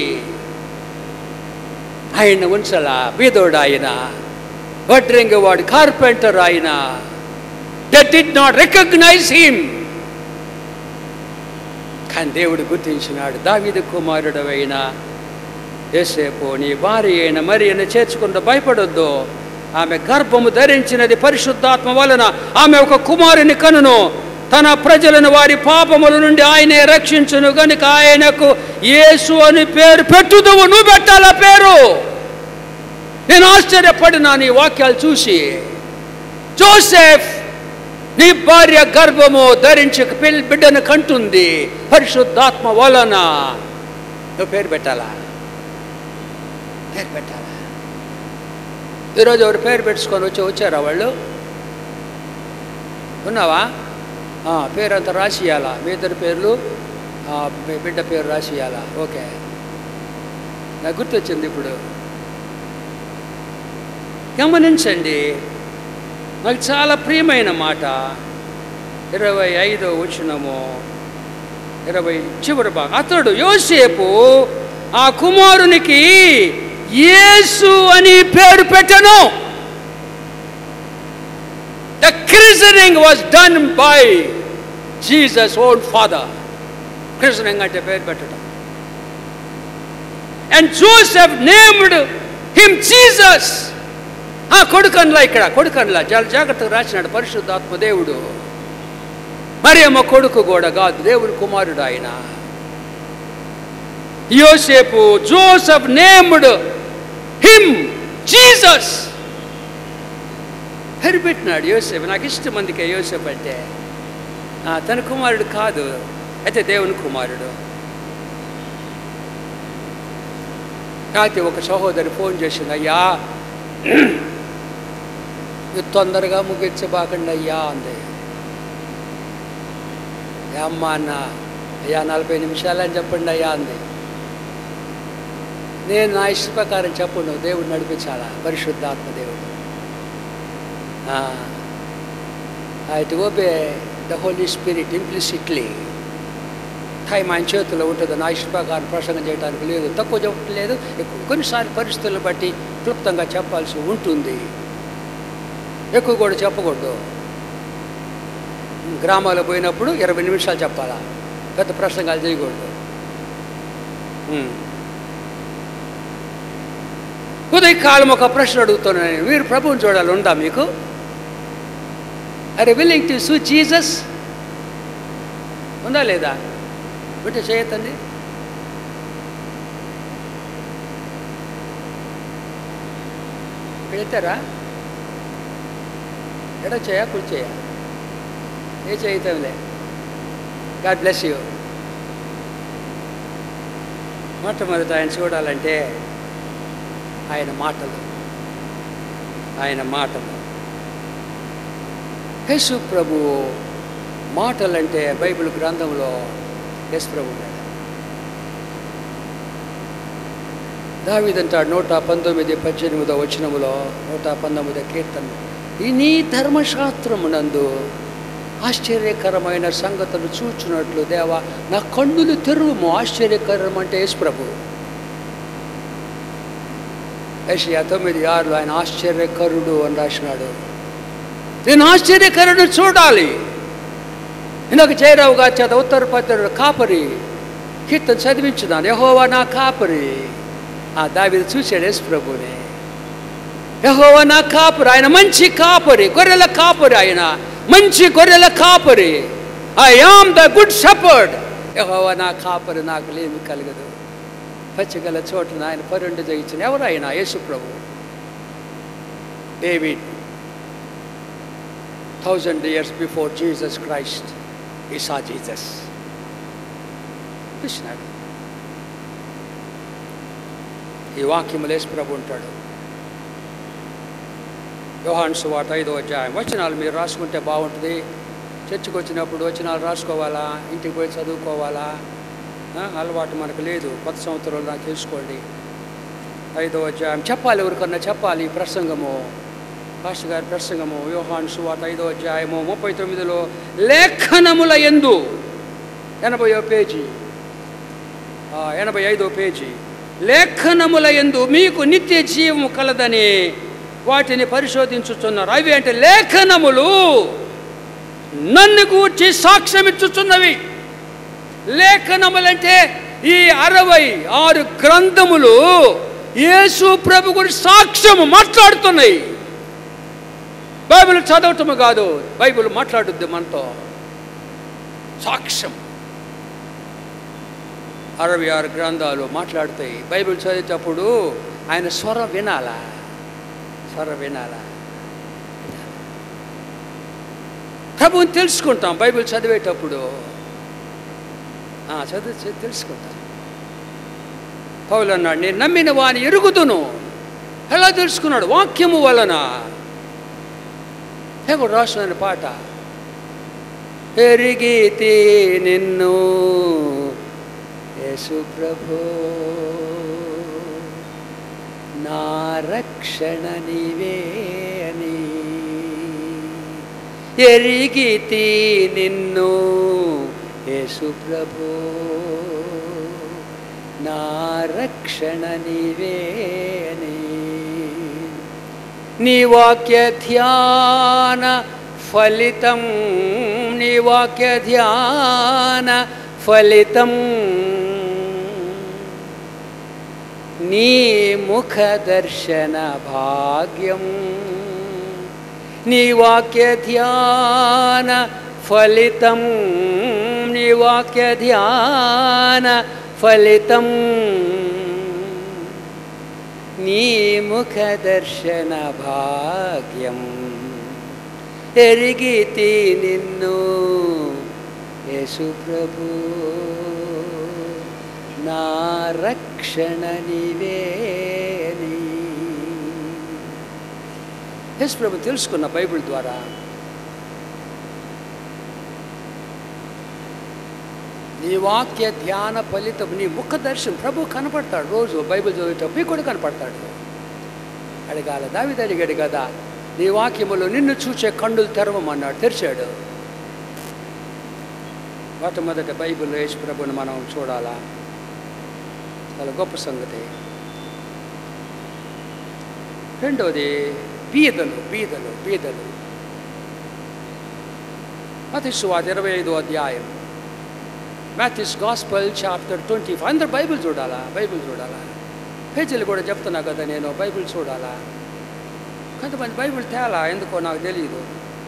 ఆయన ఉంచలా. బీదోడు ఆయన, వడ్రంగి వాడు, కార్పెంటర్ ఆయన. They did not recognize him. కానీ దేవుడు గుర్తించినాడు. దావీదు కుమారుడు అయిన యోసేపు, నీ భార్య అయిన మరియను చేర్చుకుంటూ భయపడొద్దు. ఆమె గర్భము ధరించినది పరిశుద్ధాత్మ వలన. ఆమె ఒక కుమారుని కనును. తన ప్రజలను వారి పాపముల నుండి ఆయనే రక్షించును గనుక ఆయనకు యేసు అని పేరు పెట్టుదువు. నువ్వు పెట్టాలా పేరు? నేను ఆశ్చర్యపడినా నీ వాక్యాలు చూసి. జోసెఫ్, నీ భార్య గర్భము ధరించి బిడ్డను కంటుంది పరిశుద్ధాత్మ వలన. నువ్వు పేరు పెట్టాలా? పేరు పెట్టాలా? ఈరోజు ఎవరు పేరు పెట్టుకొని వచ్చి వచ్చారా? వాళ్ళు ఉన్నావా? పేరు అంతా రాసియాలా? మీ ఇద్దరు పేర్లు, మీ బిడ్డ పేరు రాసియాలా? ఓకే, నాకు గుర్తొచ్చింది ఇప్పుడు. గమనించండి, నాకు చాలా ప్రియమైన మాట. ఇరవై ఐదో వచనము, ఇరవై చివరి భాగం. అతడు యోసేపు ఆ కుమారునికి యేసు అని పేరు పెట్టను. The christening was done by Jesus' own father. Christening అంటే పేరు పెట్టడం. And Joseph named him Jesus. ఆ కొడుకన్లా ఇక్కడ కొడుకన్లా చాలా జాగ్రత్తగా రాసినాడు పరిశుద్ధాత్మ దేవుడు. మరియమ్మ కొడుకు కూడా కాదు, దేవుని కుమారుడు ఆయన. యోసేపు జోసెఫ్ నేమ్డ్ హిమ్ జీసస్ పేరు పెట్టినాడు యోసేపు. నాకు ఇష్టం అందుకే యోసేపు అంటే. తన కుమారుడు కాదు, అయితే దేవుని కుమారుడు. కాకపోతే ఒక సహోదరి ఫోన్ చేసింది, అయ్యా మీరు తొందరగా ముగించబాకండి అయ్యా అంది. అమ్మ అన్న, అయ్యా నలభై నిమిషాలు అని చెప్పండి అయ్యా అంది. నేను నా ఇష్ట ప్రకారం చెప్పను, దేవుడు నడిపించాలా, పరిశుద్ధాత్మ దేవుడు. I to obey the Holy Spirit implicitly. Time ఆయన చేతిలో ఉంటుంది, నా ఇష్ట ప్రకారం ప్రసంగం చేయడానికి లేదు, తక్కువ చెప్పడం లేదు. కొన్నిసార్లు పరిస్థితులను బట్టి క్లుప్తంగా చెప్పాల్సి ఉంటుంది, ఎక్కువ కూడా చెప్పకూడదు. గ్రామాల్లో పోయినప్పుడు ఇరవై నిమిషాలు చెప్పాలా, పెద్ద ప్రసంగాలు చేయకూడదు. ఉదయకాలం ఒక ప్రశ్న అడుగుతున్నాను నేను, మీరు ప్రభువుని చూడాలి ఉందా మీకు? అరే విల్లింగ్ టు సూ జీసస్ ఉందా లేదా? బిడ్డ చేయతండి. ఎత్తారా? ఎడ చేయ కుడి చేయ ఏ చేయతంలే. God bless you. మొట్టమొదట ఆయన చూడాలంటే ఆయన మాటలు, ఆయన మాటలు. యేసు ప్రభు మాటలంటే బైబిల్ గ్రంథంలో యేసు ప్రభు దావీదంటాడు నూట పంతొమ్మిది పద్దెనిమిదో వచనములో, నూట పంతొమ్మిదో కీర్తన, ఈ నీ ధర్మశాస్త్రమునందు ఆశ్చర్యకరమైన సంగతులు చూచున్నట్లు దేవా నా కన్నులు తెరువుము. ఆశ్చర్యకరం అంటే యేసు ప్రభు. యెషయా తొమ్మిది ఆరులో ఆయన ఆశ్చర్యకరుడు అని రాసినాడు. నేను ఆశ్చర్యకరుడు చూడాలి. ఇందాక జయరావు గారి చేత ఉత్తర పత్రుడు కాపరి కీర్తన చదివించున్నాను, యెహోవా నా కాపరి. ఆ దావీదు చూశాడు యేసు ప్రభుని. యెహోవా నా కాపరి, ఆయన మంచి కాపరి, గొర్రెల కాపరి, ఆయన మంచి గొర్రెల కాపరి. I am the good shepherd. యెహోవా నా కాపరి, నాకు లేమి కలగదు. పచ్చిగల చోటున ఆయన పరుండి జయించిన ఎవరు? ఆయన యేసు ప్రభు. David thousand years before Jesus Christ he saw Jesus చూసినాడు. ఈ వాక్యములు యేసు ప్రభు ఉంటాడు. యోహాను సువార్త ఐదో అధ్యాయం. వచనాలు మీరు రాసుకుంటే బాగుంటుంది. చర్చికి వచ్చినప్పుడు వచనాలు రాసుకోవాలా, ఇంటికి పోయి చదువుకోవాలా, అలవాటు మనకు లేదు. కొత్త సంవత్సరంలో నాకు తెలుసుకోండి. ఐదో అధ్యాయం చెప్పాలి, ఎవరికన్నా చెప్పాలి. ప్రసంగము, పాస్టర్ గారి ప్రసంగము యోహాను సువార్త ఐదో అధ్యాయము ముప్పై తొమ్మిదిలో లేఖనముల యందు, ఎనభైో పేజీ, ఎనభై ఐదో పేజీ, లేఖనముల యందు మీకు నిత్య జీవము కలదని వాటిని పరిశోధించుచున్నారు. అవి అంటే లేఖనములు నన్ను గూర్చి సాక్ష్యం ఇచ్చుచున్నవి. లేఖనములంటే ఈ అరవై ఆరు గ్రంథములు యేసు ప్రభు గురించి సాక్ష్యము మాట్లాడుతున్నాయి. బైబిల్ చదవటము కాదు, బైబిల్ మాట్లాడుద్ది మనతో. సాక్ష్యం అరవై ఆరు గ్రంథాలు మాట్లాడుతాయి. బైబిల్ చదివేటప్పుడు ఆయన స్వరం వినాలా, స్వరం వినాలా. ప్రభువుని తెలుసుకుంటాం బైబిల్ చదివేటప్పుడు, చదివి తెలుసుకుంటాం. పౌలు అన్నాడు, నేను నమ్మిన వాని ఎరుగుదును. ఎలా తెలుసుకున్నాడు? వాక్యము వలన. కూడా రాసిన పాట, ఎరిగితి నిన్ను యేసు ప్రభు, నా రక్షణ నీవే అని. ఎరిగితి నిన్ను యేసు ప్రభు, నా రక్షణ నీవే అని. నీ వాక్య ధ్యాన ఫలితం నీ వాక్య ధ్యాన ఫలితం నీ ముఖ దర్శన భాగ్యం నీ వాక్య ధ్యాన ఫలితం నీ వాక్య ధ్యాన ఫలితం నీ ముఖ దర్శన భాగ్యం ఎరిగితి నిన్ను యేసు ప్రభు నా రక్షణ నీవేని. యేసు ప్రభు తెలుసుకున్న బైబిల్ ద్వారా నీ వాక్య ధ్యాన ఫలితం నీ ముఖ దర్శనం. ప్రభు కనపడతాడు రోజు బైబిల్ చదివేటప్పుడు మీకు కూడా కనపడతాడు. అడగాల దావీదు అడిగాడు కదా, నీ వాక్యములో నిన్ను చూచే కన్నులు తెరవమన్నాడు, తెరిచాడు. మొట్టమొదటి బైబిల్లో యేసు ప్రభుని మనం చూడాలా, చాలా గొప్ప సంగతి. రెండవది బీదలు బీదలు బీదలు మత్తయి సువార్త ఇరవై ఐదో అధ్యాయం, Matthew's gospel chapter twenty five. అందరు బైబిల్ చూడాలా, బైబిల్ చూడాలా. పేజీలు కూడా చెప్తున్నా కదా నేను, బైబిల్ చూడాలా. కొంతమంది బైబిల్ తేలా, ఎందుకో నాకు తెలియదు.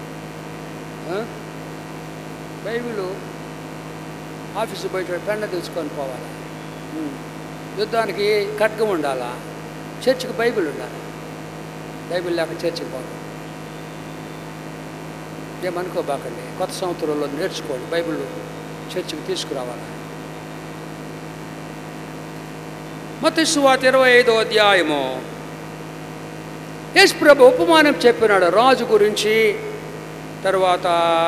బైబిల్ ఆఫీసు బయట పెండ తీసుకొని పోవాలా, యుద్ధానికి ఖడ్గం ఉండాలా, చర్చికి బైబిల్ ఉండాలి. బైబిల్ లేక చర్చికి పోవాలి. ఏమనుకోబాకండి, కొత్త సంవత్సరంలో నేర్చుకోండి, బైబిల్ చర్చికి తీసుకురావాలి. మత్తయి సువార్త ఇరవై ఐదో అధ్యాయము, యేసు ప్రభు ఉపమానం చెప్పినాడు రాజు గురించి. తర్వాత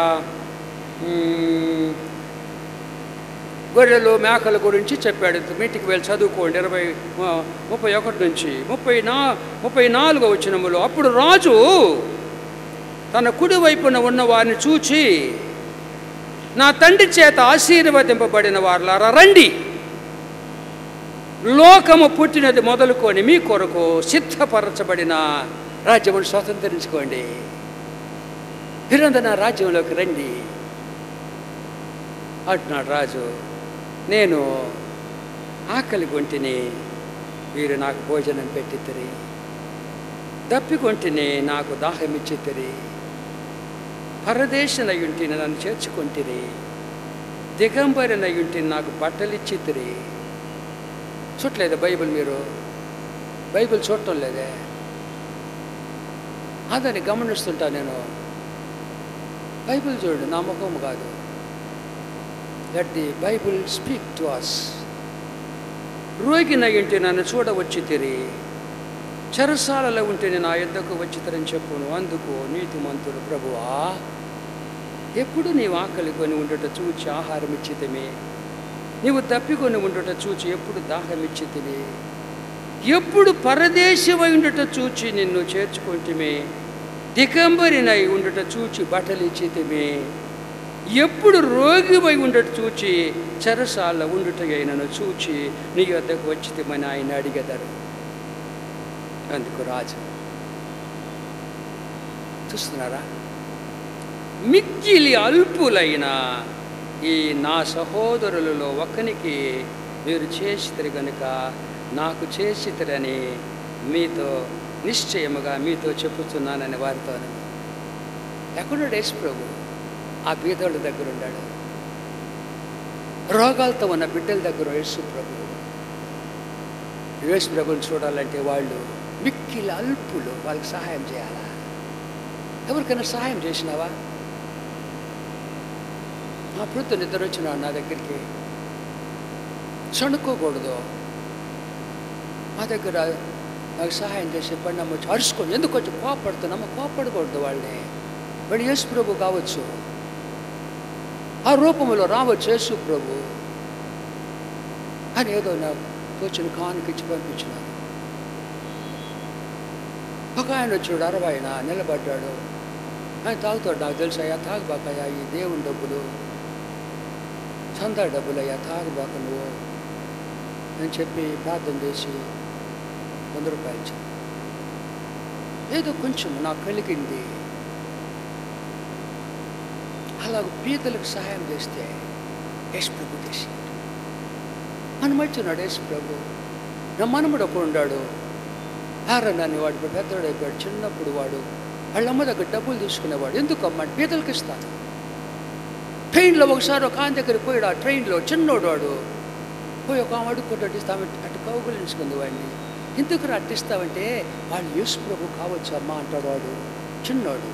గొర్రెలు మేకల గురించి చెప్పాడు. మీటికి వెళ్ళి చదువుకోండి. ఇరవై ముప్పై ఒకటి నుంచి ముప్పై నా ముప్పై నాలుగో వచనములో, అప్పుడు రాజు తన కుడి వైపున ఉన్న వారిని చూచి, నా తండ్రి చేత ఆశీర్వదింపబడిన వారులారా రండి, లోకము పుట్టినది మొదలుకొని మీ కొరకు సిద్ధపరచబడిన రాజ్యమును స్వతంత్రించుకోండి. మీరందరూ నా రాజ్యంలోకి రండి అంటున్నాడు రాజు. నేను ఆకలి కొంటిని, మీరు నాకు భోజనం పెట్టిద్దరి, దప్పికొంటిని, నాకు దాహం ఇచ్చిద్దరి, పరదేశనయుంటిని, నన్ను చేర్చుకొంటిరి, దిగంబరినయుంటిని, నాకు బట్టలిచ్చిద్దరి. చూడలేదా బైబిల్? మీరు బైబిల్ చూడటం లేదే? అదని గమనిస్తుంటా నేను. బైబిల్ చూడండి, నా ముఖం కాదు. Let the Bible speak to us. రోగినయుంటి నన్ను చూడవచ్చి తిరి, చెరసాలలో ఉంటే నా యుద్ధకు వచ్చితరని చెప్పును. అందుకు నీతిమంతుడు, ప్రభువా ఎప్పుడు నీవు ఆకలి కొని ఉండుట చూచి ఆహారం ఇచ్చితివి, నీవు తప్పికొని ఉండుట చూచి ఎప్పుడు దాహం ఇచ్చితివి, ఎప్పుడు పరదేశమై ఉండుట చూచి నిన్ను చేర్చుకుంటిమి, దిగంబరినై ఉండుట చూచి బట్టలు ఇచ్చితివి, ఎప్పుడు రోగివై ఉండుట చూచి చెరసాల ఉండుట అయినను చూచి నీ వద్దకు వచ్చితిమని ఆయన అడిగెదరు. అందుకు రాజు, చూస్తున్నారా, మిక్కిలి అల్పులైన ఈ నా సహోదరులలో ఒకనికి మీరు చేసితరు గనుక నాకు చేసితరని మీతో నిశ్చయముగా మీతో చెప్పుతున్నానని వారితో. ఎక్కడున్నాడు యేసు ప్రభు? ఆ బీదోళ్ళ దగ్గర ఉన్నాడు. రోగాలతో ఉన్న బిడ్డల దగ్గర యేసు ప్రభు. యేసు ప్రభుని చూడాలంటే వాళ్ళు మిక్కిలి అల్పులు, వాళ్ళకి సహాయం చేయాలా? ఎవరికైనా సహాయం చేసినావా? నా ప్రొద్దు నిద్ర వచ్చినాడు నా దగ్గరికి, చనుకోకూడదు. మా దగ్గర నాకు సహాయం చేసి పడినాము వచ్చి అరుచుకొని, ఎందుకు వచ్చి కోపడుతున్నామో కోపడకూడదు. వాళ్ళని వాడు యేసు ప్రభు కావచ్చు, ఆ రూపంలో రావచ్చు యేసు ప్రభు అని ఏదో నాకు తోచిన కానుక ఇచ్చి పంపించినాను. ఒక ఆయన వచ్చాడు, అరవై ఆయన నిలబడ్డాడు. ఆయన తాగుతాడు, నాకు తెలుసు, అయ్యా తాగుబాకయ్యా, ఈ దేవుని డబ్బులు చందా డబ్బులు అయ్యా, తాగుబాక నువ్వు అని చెప్పి ప్రార్థన చేసి వంద రూపాయలు ఇచ్చాను. ఏదో కొంచెం నాకు కలిగింది. అలా పీతలకు సహాయం చేస్తే యేసు ప్రభు చేసి మనం వచ్చున్నాడు. యేసు ప్రభు నా మనముడు ఒకడు ఉన్నాడు, ఆరన్నాన్ని వాడు పెద్దవాడు అయిపోయాడు. చిన్నప్పుడు వాడు వాళ్ళ అమ్మ దగ్గర డబ్బులు తీసుకునేవాడు. ఎందుకు అమ్మ పీతలకి ఇస్తాను. ట్రైన్లో ఒకసారి ఒక ఆయన దగ్గరికి పోయాడు. ఆ ట్రైన్లో చిన్నోడు వాడు పోయి ఒక ఆమె అడుక్కుంటూ ఇస్తామంటే అటు కౌగులించుకుంది వాడిని. ఎందుకు అట్టిస్తావంటే వాళ్ళు యేసు ప్రభు కావచ్చు అమ్మ అంటాడు వాడు చిన్నోడు.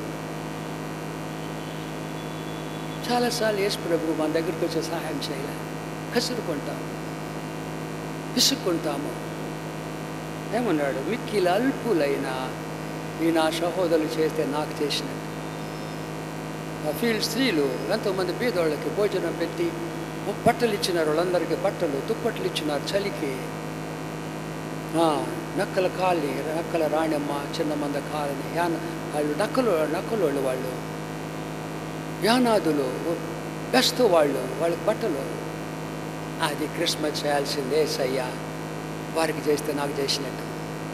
చాలాసార్లు యేసు ప్రభు మన దగ్గరికి వచ్చే సహాయం చేయాలి. కసురుకుంటాము, విసుక్కుంటాము. ఏమన్నాడు? మిక్కిల అల్పులైన ఈ నా సహోదరులు చేస్తే నాకు చేసినట్టు. ఆ ఫీల్డ్ స్త్రీలు ఎంతోమంది బీదోళ్ళకి భోజనం పెట్టి బట్టలు ఇచ్చినారు. వాళ్ళందరికీ బట్టలు దుప్పట్లు ఇచ్చినారు చలికి. నక్కల కాళ్ళని నక్కల రాణమ్మ చిన్నమంద కాళ్ళని యాన వాళ్ళు నక్కలు నక్కలోళ్ళు వాళ్ళు యానాదులు బెస్తు వాళ్ళు వాళ్ళకి బట్టలు. అది క్రిస్మస్ చేయాల్సిందే సయ్యా, వారికి చేస్తే నాకు చేసినట్టు.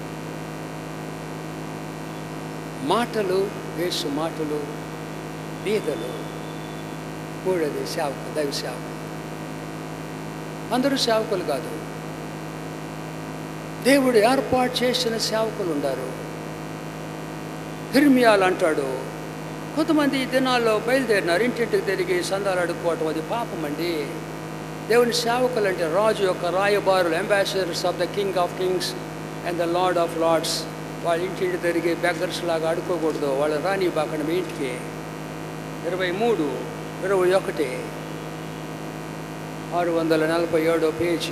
మాటలు వేసు మాటలు బీదలు. మూడోది సేవకు, దైవ సేవకు. అందరూ సేవకులు కాదు, దేవుడు ఏర్పాటు చేసిన సేవకులు ఉన్నారు. హిర్మియాలు అంటాడు, కొంతమంది ఈ దినాల్లో బయలుదేరినారు, ఇంటింటికి తిరిగి సందాలు అడుక్కోవటం అది పాపం అండి. దేవుని సేవకులు అంటే రాజు యొక్క రాయబారులు, ambassadors of the King of Kings and the Lord of Lords. వాళ్ళ ఇంటింటి తిరిగి బెగ్గర్స్ లాగా అడుక్కోకూడదు. వాళ్ళని రాని బాకండి మీ ఇంటికి. ఇరవై మూడు ఇరవై ఒకటి ఆరు వందల నలభై ఏడో పేజీ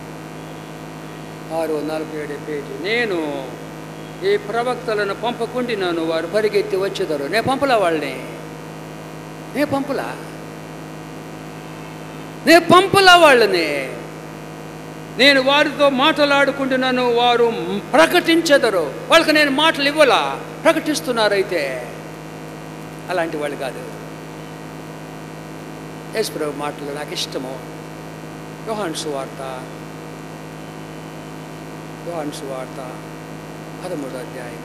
ఆరు వందల నలభై ఏడో పేజీ నేను ఈ ప్రవక్తలను పంపకుండినాను, వారు పరిగెత్తి వచ్చేదారు. నే పంపలా వాళ్ళని, నే పంపలా నే పంపలా వాళ్ళని నేను వారితో మాట్లాడుకుంటున్నాను, వారు ప్రకటించెదరు. వాళ్ళకి నేను మాటలు ఇవ్వలా, ప్రకటిస్తున్నారైతే. అలాంటి వాళ్ళు కాదు. యేసు ప్రభు మాటలు నాకు ఇష్టము. యోహాను సువార్త యోహాను సువార్త పదమూడో అధ్యాయం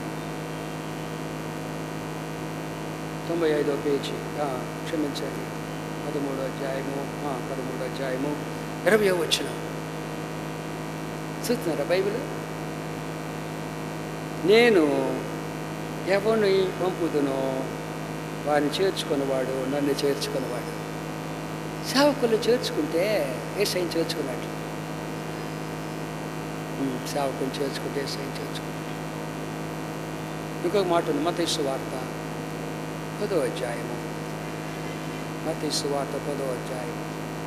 తొంభై ఐదో పేజీ క్షమించండి పదమూడో అధ్యాయము పదమూడో అధ్యాయము ఇరవై వచ్చిన చూస్తున్నారా బైబిల్? నేను ఎవరిని పంపుదునో వారిని చేర్చుకున్నవాడు నన్ను చేర్చుకున్నవాడు. సేవకులు చేర్చుకుంటే యేసయ్యను చేర్చుకున్నట్లు. సేవకుని చేర్చుకుంటే యేసయ్యను చేర్చుకున్నట్లు. ఇంకొక మాట ఉంది, మత్తయి సువార్త పదో అధ్యాయము మత్తయి సువార్త పదో అధ్యాయం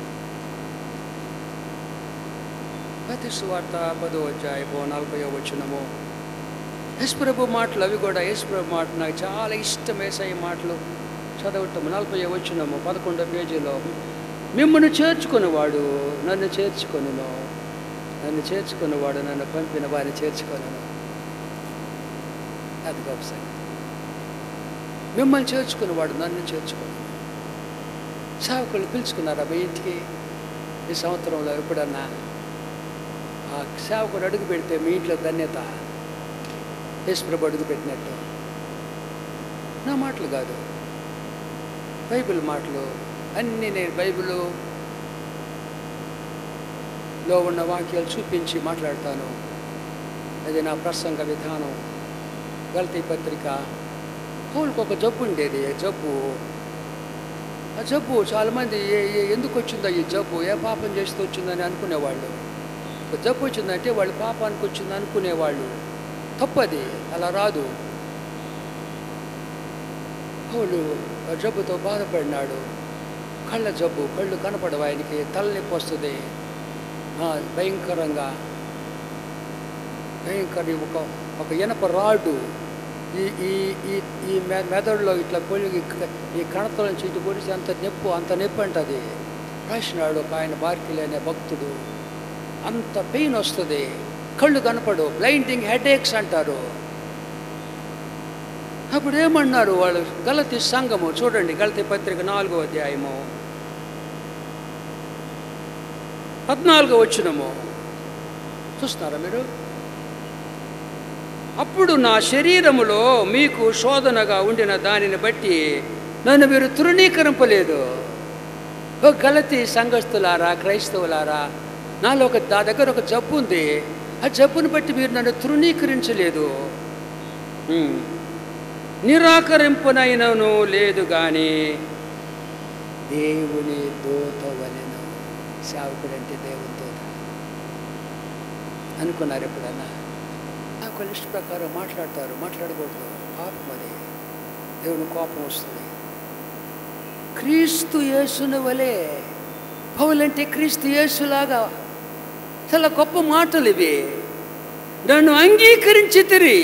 మత్తయి సువార్త పదో అధ్యాయము నలభై వచనము. యేసు ప్రభు మాటలు అవి కూడా. యేసు ప్రభు మాట నాకు చాలా ఇష్టం. యేసయ్య మాటలు చదవటం. నలభై వచనము పదకొండో పేజీలో, మిమ్మల్ని చేర్చుకునేవాడు నన్ను చేర్చుకొనును, నన్ను చేర్చుకునేవాడు నన్ను పంపిన వారిని చేర్చుకొనును. అది గొప్ప సంగతి. మిమ్మల్ని చేర్చుకునేవాడు నన్ను చేర్చుకొను. సేవకులు పిలుచుకున్నారా మీ ఇంటికి ఈ సంవత్సరంలో? ఎప్పుడన్నా ఆ సేవకుడు అడుగు పెడితే మీ ఇంట్లో ధన్యత. యేసు ప్రభు అడుగు పెట్టినట్టు. నా మాటలు కాదు, బైబిల్ మాటలు అన్నీ. నేను బైబిల్లో ఉన్న వాక్యాలు చూపించి మాట్లాడతాను. అది నా ప్రసంగ విధానం. గలతీ పత్రిక. పౌలుకు ఒక జబ్బు ఉండేది. జబ్బు ఆ జబ్బు చాలామంది ఏ ఎందుకు వచ్చిందో ఈ జబ్బు, ఏ పాపం చేస్తూ వచ్చిందని అనుకునేవాళ్ళు. ఒక జబ్బు వచ్చిందంటే వాళ్ళు పాపానికి వచ్చింది అనుకునేవాళ్ళు. తప్పది, అలా రాదు. పౌలు ఆ జబ్బుతో బాధపడినాడు. కళ్ళ జబ్బు, కళ్ళు కనపడవు ఆయనకి, తలనొప్పి వస్తుంది భయంకరంగా. భయంకర ఒక ఒక ఇనప రాడు ఈ ఈ ఈ మెదడులో ఇట్లా పొలిగి ఈ కణతల నుంచి ఇటు పొడిచి అంత నొప్పు అంత నొప్పి అంటది. రాసినాడు ఒక ఆయన బార్కిల్ అనే భక్తుడు. అంత పెయిన్ వస్తుంది, కళ్ళు కనపడు, బ్లైండింగ్ హెడేక్స్ అంటారు. అప్పుడు ఏమన్నారు వాళ్ళు? గలతీ సంఘము చూడండి, గలతీ పత్రిక నాలుగో అధ్యాయము పద్నాలుగో వచనము చూస్తున్నారా మీరు? అప్పుడు నా శరీరములో మీకు శోధనగా ఉండిన దానిని బట్టి నన్ను మీరు తృణీకరింపలేదు. ఓ గలతీ సంఘస్థులారా, క్రైస్తవులారా, నాలో ఒక నా దగ్గర ఒక జబ్బు ఉంది. ఆ జబ్బును బట్టి మీరు నన్ను తృణీకరించలేదు. నిరాకరింపునైనను లేదు కానీ దేవుని దూత వలెను. సేవకుడు అంటే దేవుని దూత అనుకున్నారు ఎప్పుడన్నా? నాకు లిస్ట్ ప్రకారం మాట్లాడతారు, మాట్లాడకూడదు. పాపం అది, దేవుని కోపం వస్తుంది. క్రీస్తు యేసుని వలె, పౌలంటే క్రీస్తు యేసులాగా. చాలా గొప్ప మాటలు ఇవి. నన్ను అంగీకరించి తిరిగి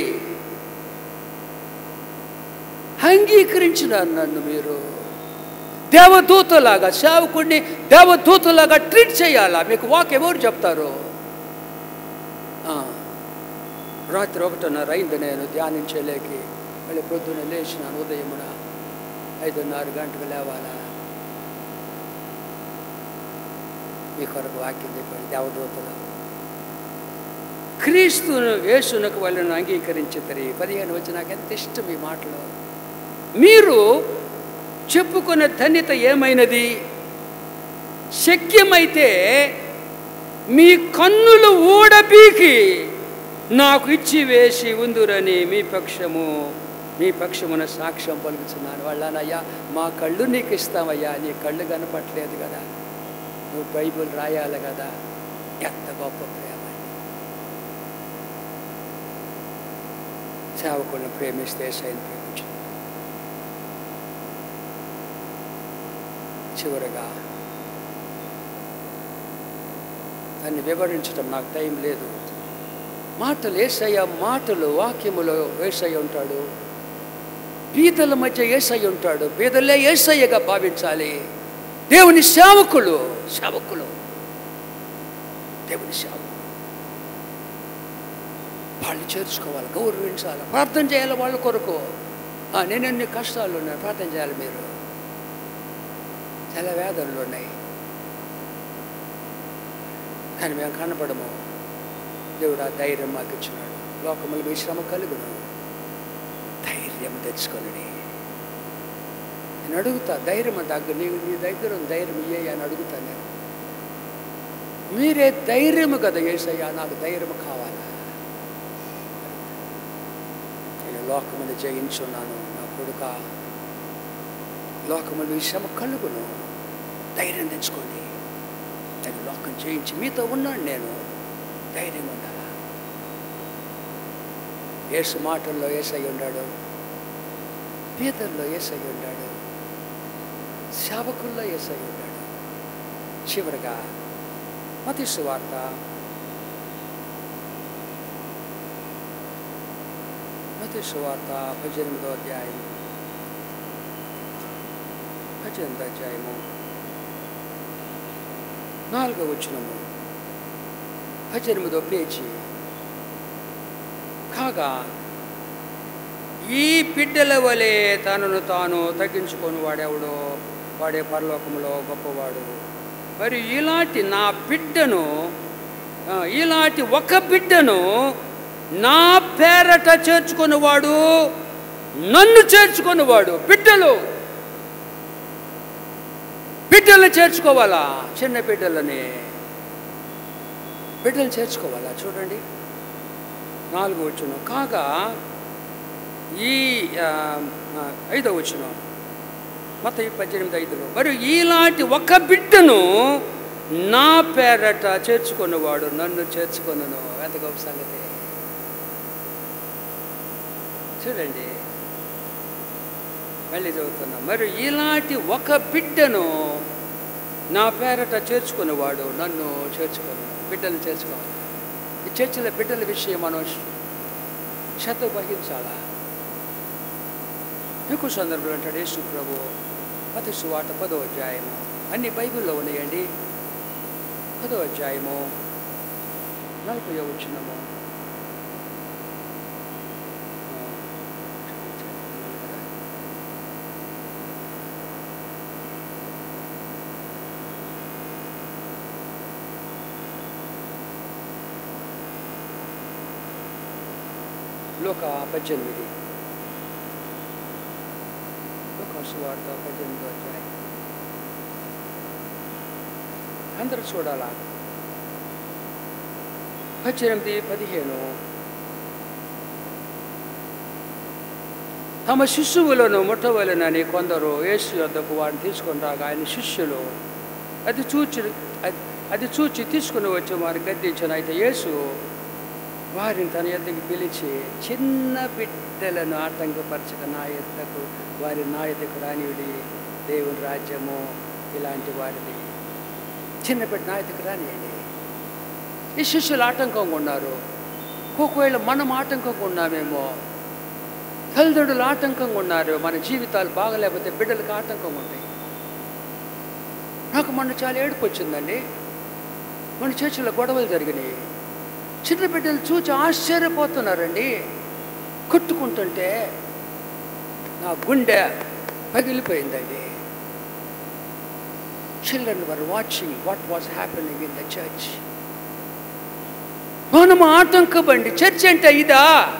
అంగీకరించినారు నన్ను. మీరు దేవదూతలాగా, సేవకుడిని దేవదూతలాగా ట్రీట్ చేయాలా? మీకు వాక్ ఎవరు చెప్తారు? రాత్రి ఒకటిన్నర అయింది నేను ధ్యానించలేకి. మళ్ళీ పొద్దున్న లేచినాను. ఉదయమున ఐదున్నర గంటకు లేవాలా, మీ కొరకు వాక్యం చెప్పండి. దేవదూతలు క్రీస్తును యేసునకు వాళ్ళను అంగీకరించిద్దరి. పదిహేను వచ్చి నాకు ఎంత ఇష్టం ఈ మాటలు. మీరు చెప్పుకున్న ధన్యత ఏమైనది? శక్యమైతే మీ కన్నులు ఊడబీకి నాకు ఇచ్చి వేసి ఉందురని మీ పక్షము మీ పక్షమున సాక్ష్యం పలుకుతున్నాను. వాళ్ళనయ్యా, మా కళ్ళు నీకు ఇస్తామయ్యా, నీ కళ్ళు కనపట్లేదు కదా, నువ్వు బైబిల్ రాయాలి కదా. ఎంత గొప్ప ప్రేమ! సేవకులను ప్రేమిస్తే సైన్ ప్రేమించు. చివరగా దాన్ని వివరించడం నాకు టైం లేదు. మాటలు యేసయ్య, మాటలు వాక్యములో యేసయ్య ఉంటాడు. బీదల మధ్య యేసయ్య ఉంటాడు. బీదలే యేసయ్యగా భావించాలి. దేవుని సేవకులు సేవకులు దేవుని సేవకులు వాళ్ళు చేర్చుకోవాలి, గౌరవించాలి, ప్రార్థన చేయాలి వాళ్ళ కొరకు. నేను ఎన్ని కష్టాలు ఉన్నాయి, ప్రార్థన చేయాలి. మీరు చాలా వేదనలు ఉన్నాయి, కానీ మేము కనపడము. దేవుడు ఆ ధైర్యం మాకు ఇచ్చినాడు. లోకములు మీ శ్రమ కలుగును, ధైర్యం తెచ్చుకొని. నేను అడుగుతా, ధైర్యం దగ్గర నీ నీ దగ్గర ధైర్యం ఇయ్య అని అడుగుతాను నేను. మీరే ధైర్యము కదా యేసయ్యా, నాకు ధైర్యం కావాలా. నేను లోకమును జయించున్నాను నా కొడుక. లోకములు మీ శ్రమ కలుగును, ధైర్యం తెచ్చుకోండి. నేను లోకం జయించి మీతో ఉన్నాను. నేను ధైర్యం ఉండాలా. యేసు మాటల్లో యేసయ్య ఉన్నాడు, పేదల్లో యేసయ్య ఉన్నాడు, సేవకుల్లో యేసయ్య ఉన్నాడు. చివరిగా మత్తయి సువార్త మత్తయి సువార్త పద్దెనిమిదో అధ్యాయం పద్దెనిమిదో అధ్యాయము నాలుగో వచనము, పద్దెనిమిదో పేజీ. కాగా ఈ బిడ్డల వలె తనను తాను తగ్గించుకొని వాడెవడో వాడే పరలోకములో గొప్పవాడు. మరి ఇలాంటి నా బిడ్డను, ఇలాంటి ఒక బిడ్డను నా పేరట చేర్చుకునేవాడు నన్ను చేర్చుకునేవాడు. బిడ్డలు బిడ్డలు చేర్చుకోవాలా, చిన్న బిడ్డలని బిడ్డలు చేర్చుకోవాలా. చూడండి నాలుగు వచ్చును. కాగా ఈ ఐదో వచ్చును, మత్తయి పద్దెనిమిది ఐదులో, మరి ఇలాంటి ఒక బిడ్డను నా పేరట చేర్చుకున్నవాడు నన్ను చేర్చుకున్నాను. ఎంత గొప్ప సంగతి చూడండి. మళ్ళీ చదువుతున్నాం. మరి ఇలాంటి ఒక బిడ్డను నా పేరట చేర్చుకునేవాడు నన్ను చేర్చుకున్నాను. బిడ్డలు చేర్చుకోవాలి. ఈ చర్చిల బిడ్డల విషయం మనం శ్రద్ధ వహించాలా. ఇంకో సందర్భంలో అంటాడు యేసు ప్రభు, మత్తయి సువార్త పదో అధ్యాయము, అన్ని బైబిల్లో ఉన్నాయండి. పదో అధ్యాయము నలభై వచనము, లోక పద్దెనిమిది లూకాసు వార్త పద్దెనిమిదో అధ్యాయం. అందరూ చూడాలా. పద్దెనిమిది పదిహేను. తమ శిష్యువులను ముట్టవలెనని కొందరు యేసు యొద్దకు వారిని తీసుకొని రాగా ఆయన శిష్యులు అది చూచి అది చూచి తీసుకుని వచ్చి వారిని గద్దించిన. అయితే యేసు వారిని తన యొద్దకు పిలిచి, చిన్న బిడ్డలను ఆటంకపరచక నా యొద్దకు వారి నా యొద్దకు రానివిడి, దేవుని రాజ్యము ఇలాంటి వారిది. చిన్న బిడ్డ నా యొద్దకు రానియండి. ఈ శిష్యులు ఆటంకంగా ఉన్నారు. ఒకవేళ మనం ఆటంకంగా ఉన్నామేమో, తల్లిదండ్రులు ఆటంకంగా ఉన్నారు. మన జీవితాలు బాగలేకపోతే బిడ్డలకు ఆటంకంగా ఉంటాయి. నాకు మొన్న చాలా ఏడుపు వచ్చిందండి. మన చర్చిలో గొడవలు జరిగినాయి. చిన్న బిడ్డలు చూసి ఆశ్చర్యపోతున్నారండి. కొట్టుకుంటుంటే నా గుండె పగిలిపోయిందండి. Children wer watching what was happening in the church. మనం ఆటంకబండి. చర్చ్ అంటే ఇదా?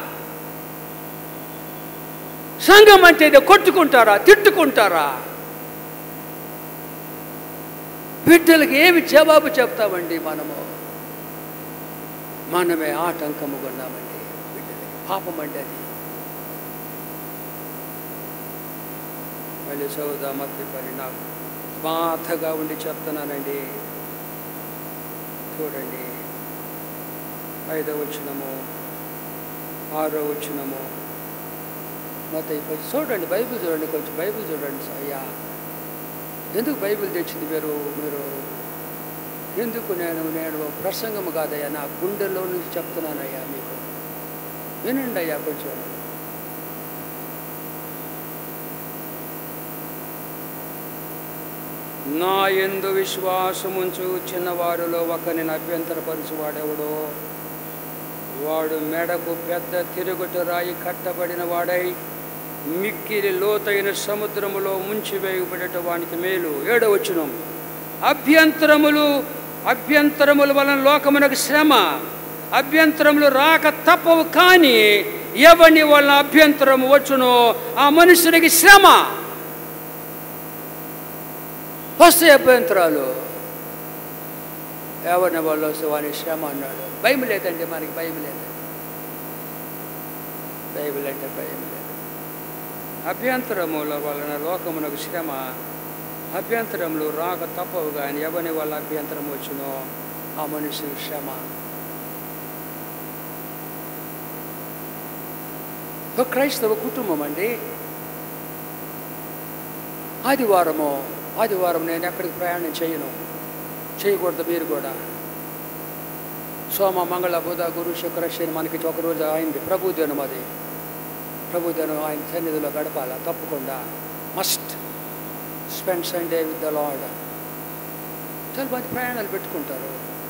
సంఘం అంటే ఇదే. కొట్టుకుంటారా, తిట్టుకుంటారా? బిడ్డలకి ఏమి జవాబు చెప్తామండి? మనము మనమే ఆటంకముగా ఉన్నామండి బిడ్డలకి. పాపం అండి అది. మళ్ళీ సౌదా మధ్య పని నాకు బాధగా ఉండి చెప్తున్నానండి. చూడండి, ఐదో వచనము, ఆరో వచనము, మత్తయి కొంచెం చూడండి, బైబిల్ చూడండి, కొంచెం బైబిల్ చూడండి. అయ్యా, ఎందుకు బైబిల్ తెచ్చింది మీరు మీరు ఎందుకు? నేను నేను ప్రసంగము కాదయ్యా, నా గుండెలో నుంచి చెప్తున్నానయ్యా మీకు. వినండి అయ్యా కొంచెం. నా యందు విశ్వాసముంచు చిన్నవారిలో ఒకరిని అభ్యంతరపరచువాడెవడో వాడు మెడకు పెద్ద తిరుగుట రాయి కట్టబడిన వాడై మిక్కిలి లోతైన సముద్రములో ముంచివేయబడట వానికి మేలు. ఏడో వచనం, అభ్యంతరములు అభ్యంతరముల వలన లోకమునకు శ్రమ, అభ్యంతరములు రాక తప్పవు, కానీ ఎవని వలన అభ్యంతరము వచ్చునో ఆ మనుషునికి శ్రమ. వస్తాయి అభ్యంతరాలు. ఎవరిని వాళ్ళు వస్తే వాని శ్రమ అన్నాడు. భయం లేదండి మనకి, భయం లేదండి. బైబిల్ అంటే భయం లేదు. అభ్యంతరముల వలన లోకమునకు శ్రమ, అభ్యంతరములు రాక తప్పవు, కానీ ఎవరి వల్ల అభ్యంతరం వచ్చునో ఆ మనుషుని శ్రమ. ఒక క్రైస్తవ కుటుంబం అండి. ఆదివారము ఆదివారం నేను ఎక్కడికి ప్రయాణం చేయను, చేయకూడదు మీరు కూడా. సోమ మంగళ బుధ గురు శుక్ర శని మనకి ఒకరోజు అయింది ప్రభుదినం. అది ప్రభుదినం ఆయన సన్నిధిలో గడపాల తప్పకుండా. Must spend Sunday with the Lord. చాలా మంది ప్రయాణాలు పెట్టుకుంటారు.